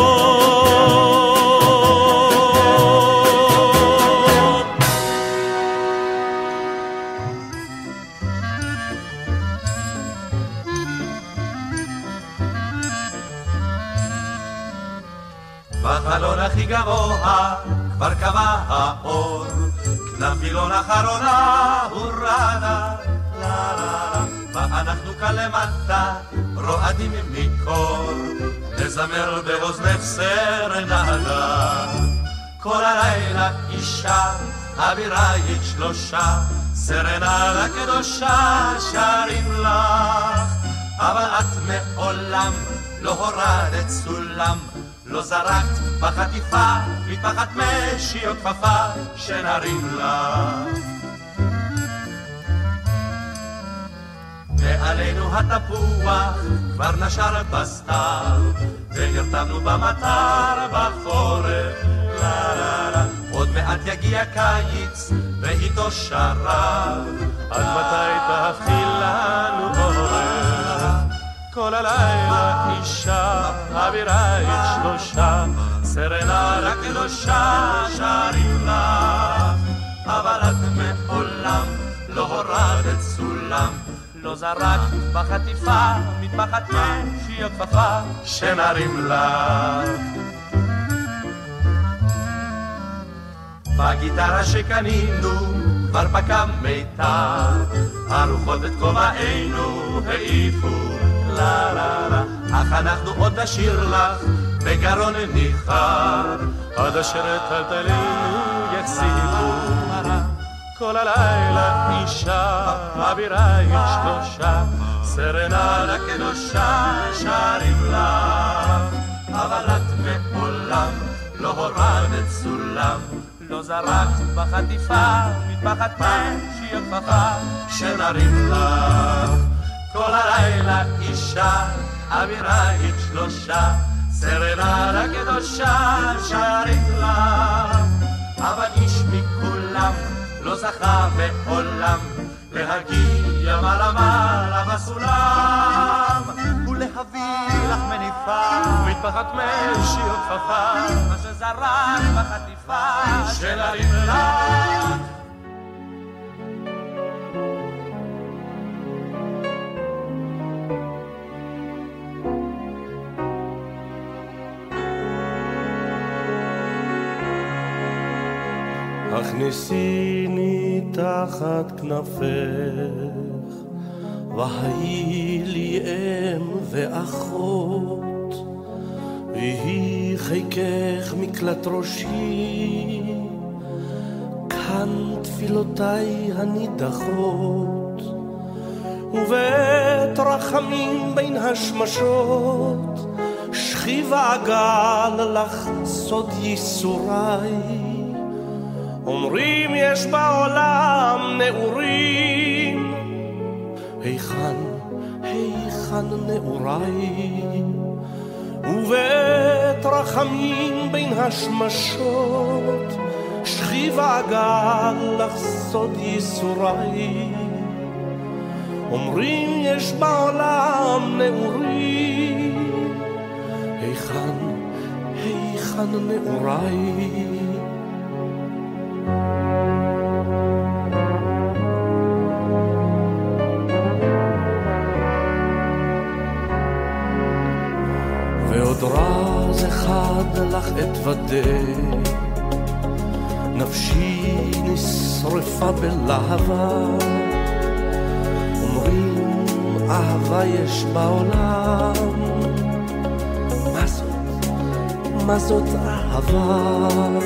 Speaker 2: בחלון הכי גבוה כבר קבע האור, כנפילון אחרונה הורדה, לה לה לה, ואנחנו כאן למטה רועדים מקור, נזמר באוזנך סרנדה. כל הלילה אישה אבירה את שלושה, סרנדה קדושה שרים לך, אבל את מעולם לא הורדת סולם, לא זרקת בחטיפה מטפחת משי או כפפה שנרים לך. מעלינו התפוח כבר נשר בסתיו, והרתמנו במטר בחורף, לה לה לה, עוד מעט יגיע קיץ ואיתו שרב, עד מתי תפעיל לנו עורף? כל הלילה אישה אבירה את שלושה, סרנדה קדושה שרים לך, אבל את מעולם לא הורדת סולם, לא זרקת בחטיפה מטפחת משי או כפפה שנרים לך. בגיטרה שקנינו כבר פקע מיתר, הרוחות את כובענו העיפו, לה לה לה, אך אנחנו עוד נשיר לך בגרון ניחר, עד אשר טלטלינו יחזיקו. כל הלילה אישה אבירה את שלושה, סרנדה קדושה שרים לך, אבל את מעולם לא הורדת סולם, לא זרקת בחטיפה מטפחת משי או כפפה שנרים לך. כל הלילה אישה אבירה את שלושה, סרנדה קדושה שרים לך, אבל איש מכולם לא זכה מעולם להגיע מעלה מעלה בסולם, ולהביא לך מניפה מטפחת משי או כפפה, מה שזרק בחטיפה שנרים לך.
Speaker 5: הכניסיני תחת כנפך, והיי לי אם ואחות, ויהי חיקך מקלט ראשי, כאן תפילותיי הנידחות, ובית רחמים בין השמשות, שכיב עגל לך סוד ייסוריי. אומרים יש בעולם נעורים, היכן נעוריי? ובית רחמים בין השמשות, שכיב עגל לך סוד ייסוריי. אומרים יש בעולם נעורים, היכן נעוריי? ועוד רז אחד לך אתוודה, נפשי נשרפה בלהבה. אומרים אהבה יש בעולם, מה זאת אהבה?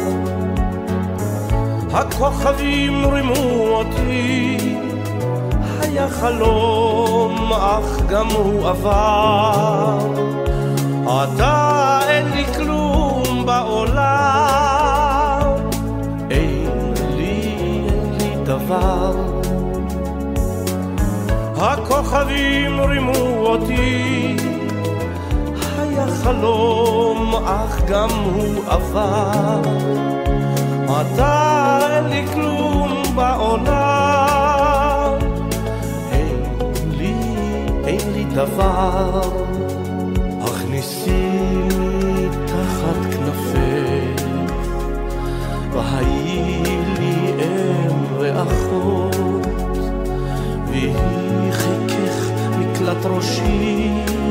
Speaker 5: הכוכבים רימו אותי, היה חלום אך גם הוא עבר. עתה אין לי כלום בעולם, אין לי דבר. הכוכבים רימו אותי, היה חלום אך גם הוא עבר. עתה אין לי כלום בעולם, אין דבר, הכניסיני תחת כנפך, והיי לי אם ואחות, והיא חיכך מקלט ראשי,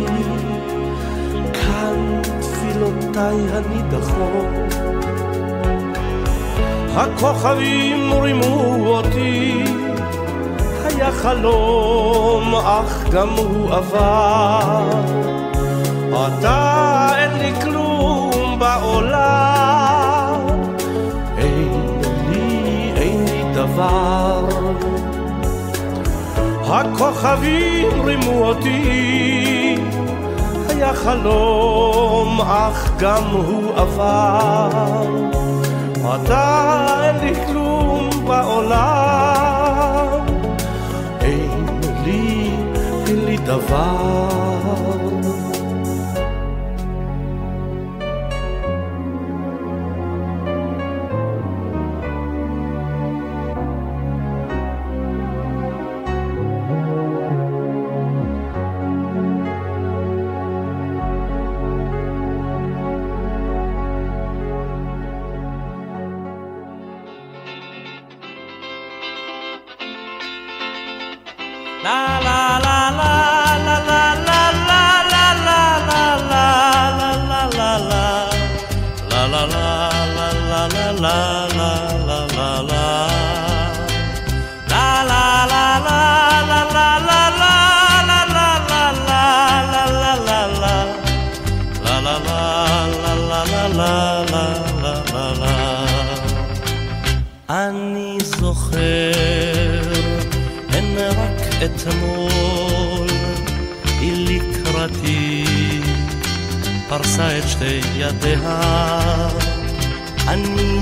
Speaker 5: כאן תפילותיי הנידחות. הכוכבים רימו אותי, היה חלום אך גם הוא עבר. אתה אין לי כלום בעולם, אין לי דבר. הכוכבים רימו אותי, היה חלום אך גם הוא עבר. אתה אין לי כלום בעולם, אין לי דבר.
Speaker 1: אני זוכר, אין רק אתמול, היא לקראתי, פרסה את שתי ידיה. אני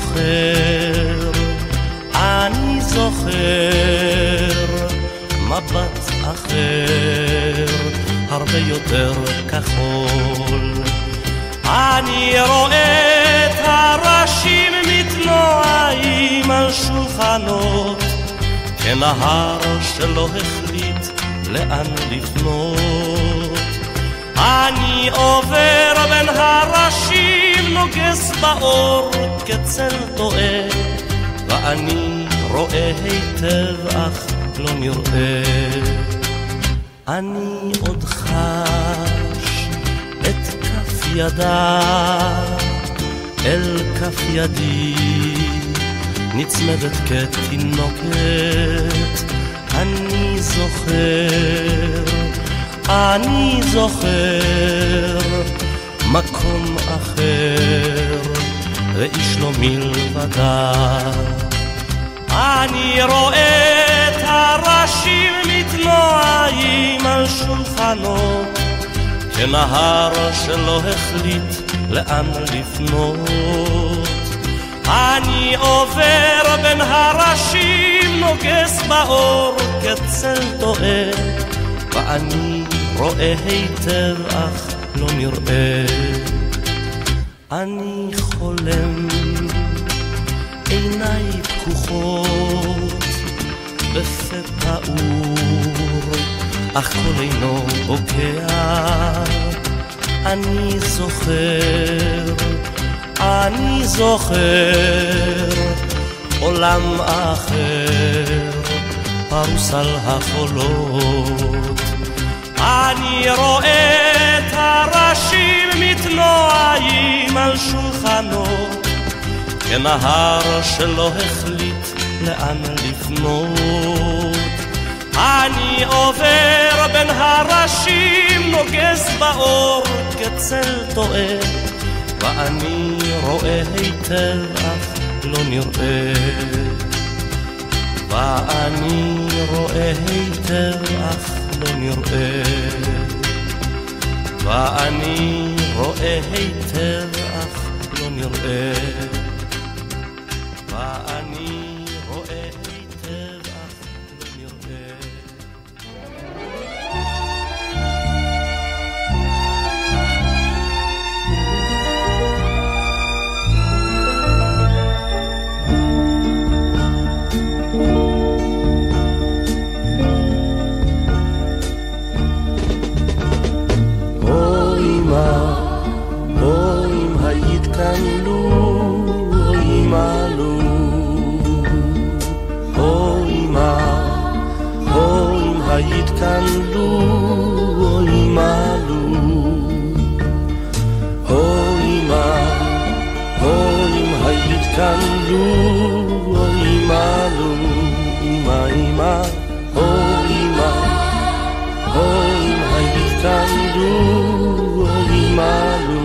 Speaker 1: זוכר, מבט אחר, הרבה יותר כחול. אני רואה את הראשים מתנועים על שולחנות, כנהר שלא החליט לאן לפנות. אני עובר בין הראשים, נוגס באור כצל טועה, ואני רואה היטב אך לא נראה. אני עוד חש את כף ידה אל כף ידי, נצמדת כתינוקת. אני זוכר מקום אחר, ואיש לא מלבדה. אני רואה את הראשים מתנועים על שולחנות, כנהר שלא החליט לאן לפנות. אני עובר בין הראשים, נוגס באור כצל טועה, ואני רואה היטב אך לא נראה. אני חולם, עיניי פקוחות, בפה פעור, אך כל אינו בוקע. אני זוכר עולם אחר, פרוס על החולות. אני רואה את הראשים מתנועים על שולחנות, כנהר שלא החליט לאן לפנות. אני עובר בין הראשים, נוגס באור כצל טועה, ואני רואה היטב אך לא נראה. ואני רואה היטב אך לא נראה. ואני רואה היטב אך לא נראה. ואני רואה היטב אך לא נראה.
Speaker 5: היית כאן לו, אוי מה לו, אוי מה, אוי אם היית כאן לו, אוי מה לו, אמא אמא, אוי מה, אוי אם היית כאן לו, אוי מה לו,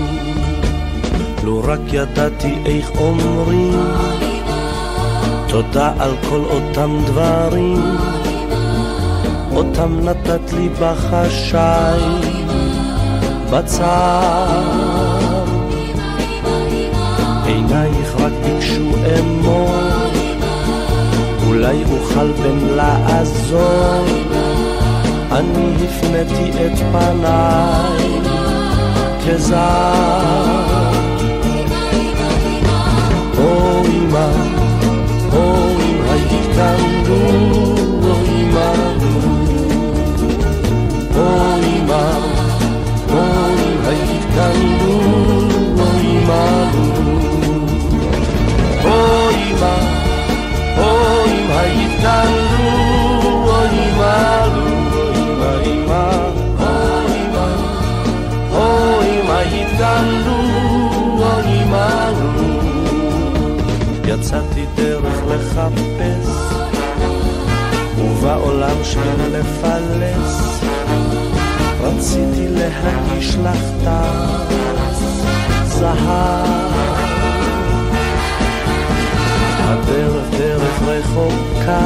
Speaker 5: לו רק ידעתי איך אומרים תודה על כל אותם דברים, אותם נתת לי בחשאי, בצער. עינייך רק ביקשו אמור, אולי אוכל בן לעזור, אני הפניתי את פניי כזר. אוי מה, אוי אם היית כאן לו, אוי מה לו, אוי מה, אוי אם היית כאן לו, אוי מה לו, אוי מה, אוי אם היית כאן לו, אוי מה לו, אוי מה, אוי מה, אוי אם היית כאן לו, אוי מה לו. יצאתי דרך לחפש ובעולם של לפלס, רציתי להגיש לך טס זהב. הדרך דרך רחוקה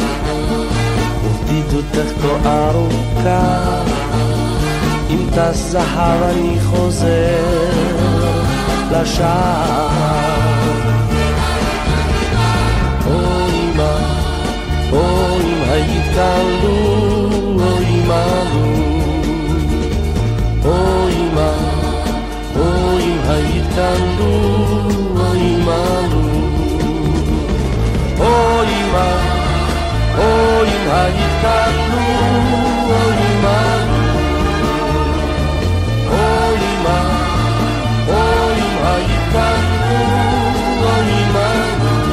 Speaker 5: ובדידותך כה ארוכה, אם טס זהב אני חוזר לשער. אוי אם היית כאן לו, אוי מה לו, אוי מה, אוי אם היית כאן לו, אוי מה לו, אוי מה, אוי אם היית כאן לו, אוי מה לו, אוי מה, אוי אם היית כאן לו, אוי מה לו.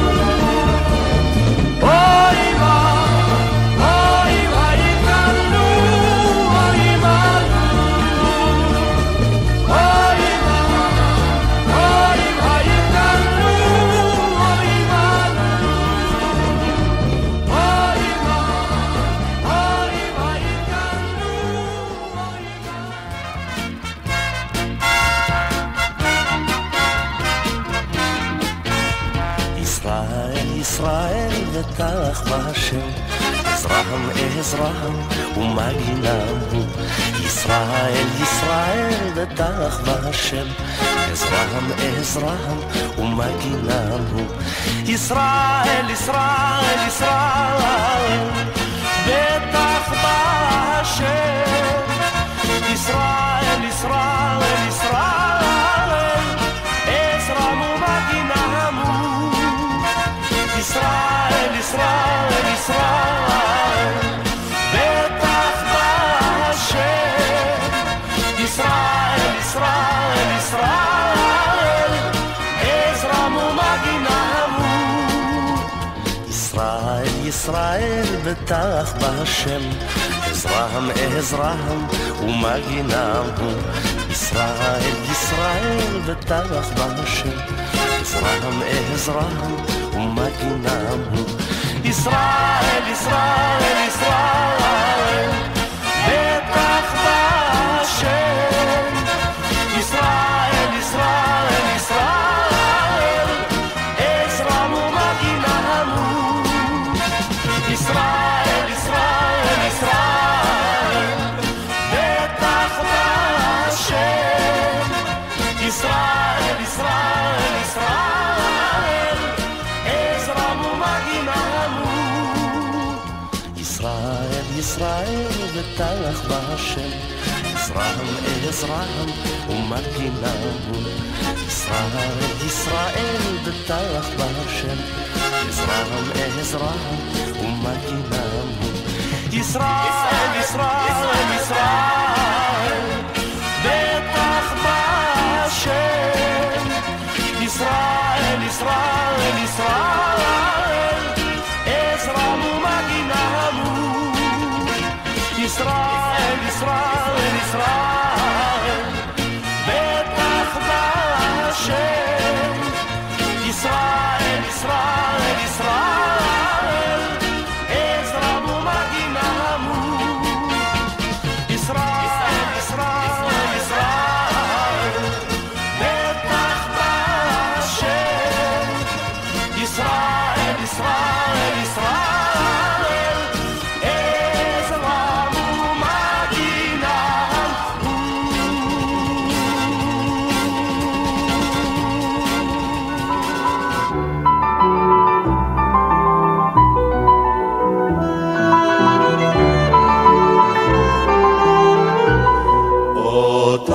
Speaker 5: ישראל ותלך בהשם, עזרם עזרם ומגינם הוא. ישראל ישראל ותלך בהשם, עזרם עזרם ומגינם הוא. ישראל ישראל ישראל ותלך בהשם, ישראל ישראל ישראל עזרם ומגינם הוא. ישראל, ישראל, ישראל, בטח בהשם. ישראל, ישראל, ישראל, עזרם ומגינם הוא. ישראל, ישראל, בטח בהשם, עזרם, עזרם ומגינם הוא. ישראל, ישראל, בטח בהשם, עזרם, עזרם ומגינם הוא. ישראל, ישראל, ישראל, בטח בהשם. ישראל, ישראל, ישראל, עזרם ומגינם הוא. ישראל, ישראל, ישראל, בטח בהשם. ישראל, ישראל, ישראל, ישראל, ישראל, ותלך בהשם, עזרם עזרם ומגינם הוא. ישראל, ישראל, ותלך בהשם, עזרם עזרם ומגינם הוא. ישראל, ישראל, ישראל, ותלך בהשם. ישראל, ישראל, ישראל, עזרם ומגינם הוא. ישראל, ישראל, ישראל, בטח בהשם. ישראל, ישראל, ישראל, עזרא ומגינה מו. ישראל, ישראל, ישראל, בטח בהשם. ישראל, ישראל, ישראל, עזרא ומגינה
Speaker 2: אותך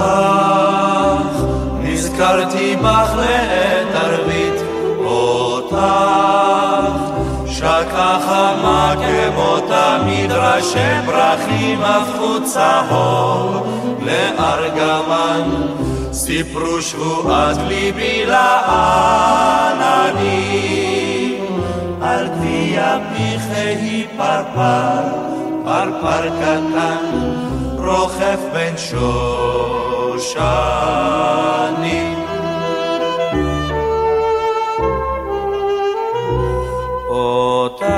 Speaker 2: נזכרתי בך לעת ערבית, אותך שקעה חמה כמו תמיד, ראשי פרחים הפכו צהוב לארגמן, סיפרו שבועת ליבי לעננים, על גביע פיכי פרפר, פרפר קטן רוחף בין שושנים. אותך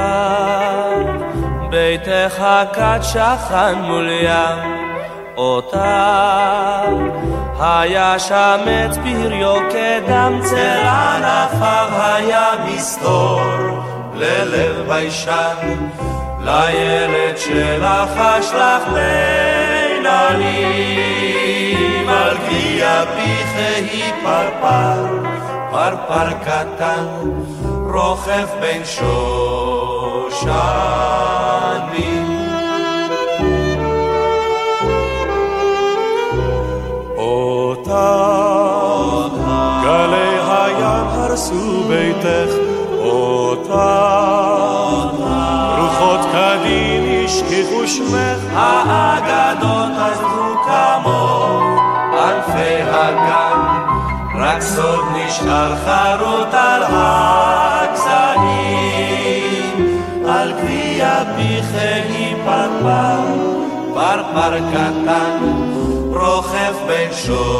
Speaker 2: ביתך כת שכן מול ים, אותך היה שם עץ פריו כדם, צל ענפיו היה מסתור ללב ביישן, לילד שלך אשלח בין עלים, על גביע פיכי פרפר, פרפר קטן רוחף בין שושנים.
Speaker 3: אותך גלי הים הרסו ביתך, אותך רוחות קדים השכיחו שמך,
Speaker 2: האגדות עזבו כמוך ענפי הגן, רק סוד נשאר חרוט על הגזעים, על גביע פיכי פרפר, פרפר קטן רוחף בין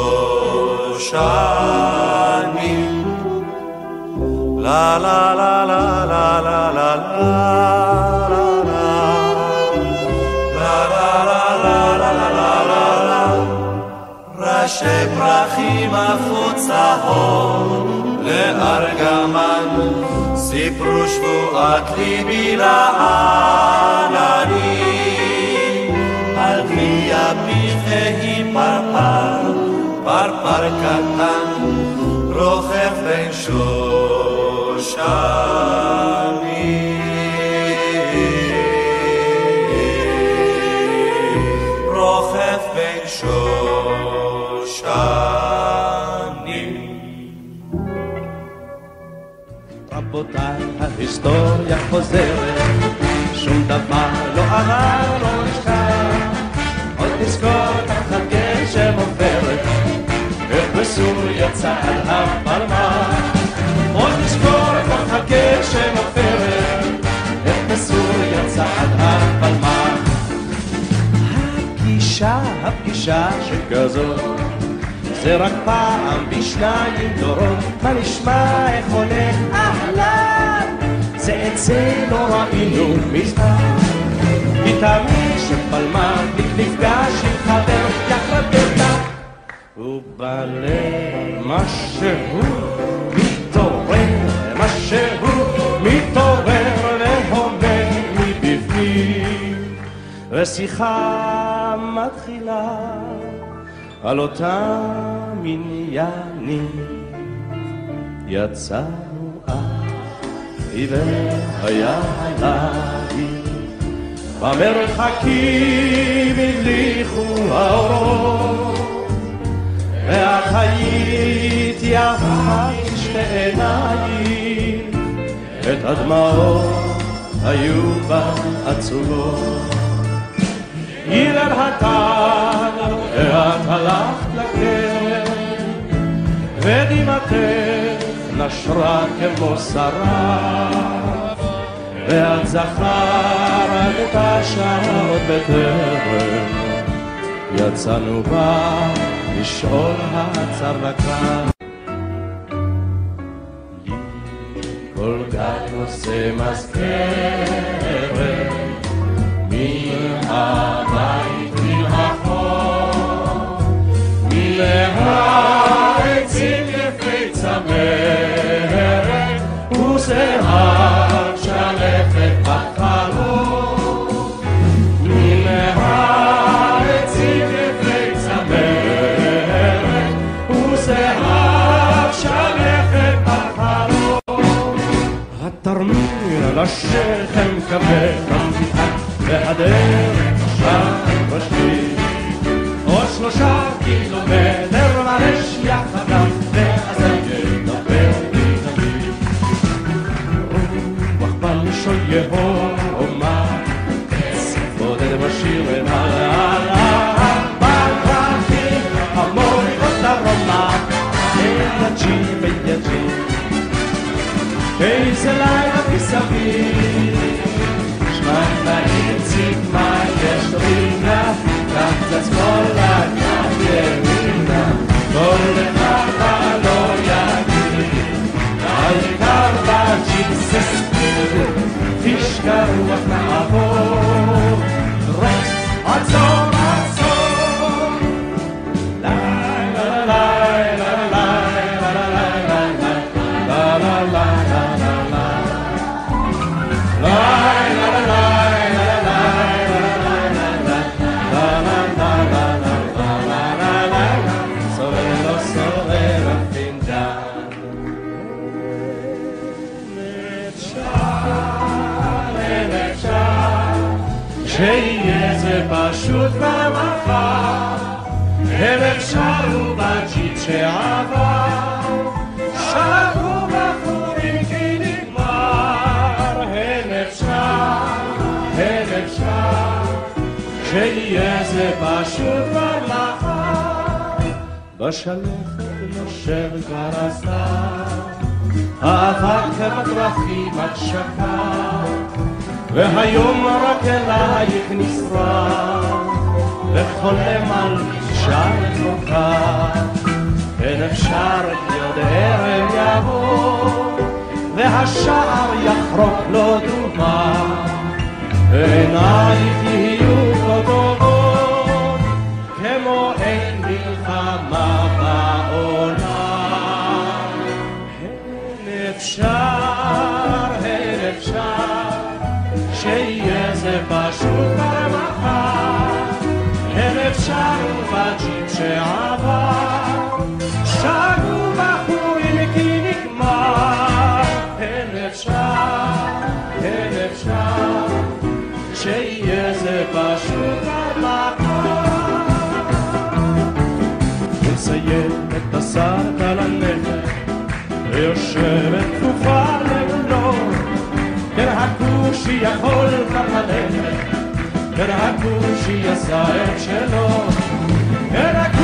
Speaker 2: שושנים. לה לה לה לה לה לה לה ראשי פרחים הפכו צהוב לארגמן, סיפרו שבועת ליבי לעננים, על גביע פיכי פרפר, פרפר קטן רוחף בין שושנים, רוחף בין שושנים.
Speaker 1: רבותיי, ההיסטוריה חוזרת, שום דבר לא עבר, לא נשכח, עוד נזכור תחת גשם עוברת, איך בסוריה צעד הפלמ"ח, עוד נזכור תחת גשם עוברת, איך בסוריה צעד הפלמ"ח. הפגישה שכזאת זה רק פעם בשניים דורות, מה נשמע, איך הולך, אהלן, זה את זה לא ראינו מזמן, כי תמיד שפלמ"ח נפגש עם חבר יחרדתה, ובלב משהו מתעורר להומם מבפנים, ושיחה מתחילה על אותם עניינים. יצאנו עיוור היה הליל, במרחקים הבליחו האורות, ואת היית יפה כשתי עיניים, את הדמעות היו בה עצובות. הלל התג ואת הלכת לקרב, ודמעתך נשרה כמו שרף,
Speaker 5: ואת זכרת את השעות בטרם יצאנו בה לשאול הצלקה. לי כל גג נושא מזכרת מן הבית מן החור מן העצים יפי צמרת וזהב שלפת בחלום מן העצים יפי צמרת וזהב שלפת בחלום. התרמיר על השכם כבד המתחת והדרך שם ראשי עוד 3 קילומטר מרש יחדיו ואזי ידבר איתי רוח בלשון יהומה בודד בשיר ומעלה בדרכים המורידות דרומה יג'י ויג'י איזה לילה מסביב שמעת באיציק מה יש רינה קצת שמאלה קצת ימינה כל אחד לא יגיד העיקר בג'יסוס תשכח רוח נעבור רקס עצור עצור לה לה לה לה לה לה לה לה לה לה שיהיה זה פשוט במחר הם אפשרו בג'יפ שעבר שלחו בחורים כי נגמר הם אפשר שיהיה זה פשוט במחר בשלכת נושר כבר עשתה אהבת כבדרכים עד שקר והיום רק אלייך נשרף וחולם על אישה רחוקה אין אפשר עוד ערב יבוא והשער יחרוק לו דרומה ועינייך יהיו כתובות כמו אין מלחמה בעולם אין אפשר שיהיה זה פשוט במחר הם אפשרו בג'יפ שעבר שגו בחורים כי נגמר אין אפשר שיהיה זה פשוט במחר נסיים את הסרט על הנפש ויושבת תקופה לגלור הכושי יכול כך ללכת, הכושי עשה את שלו,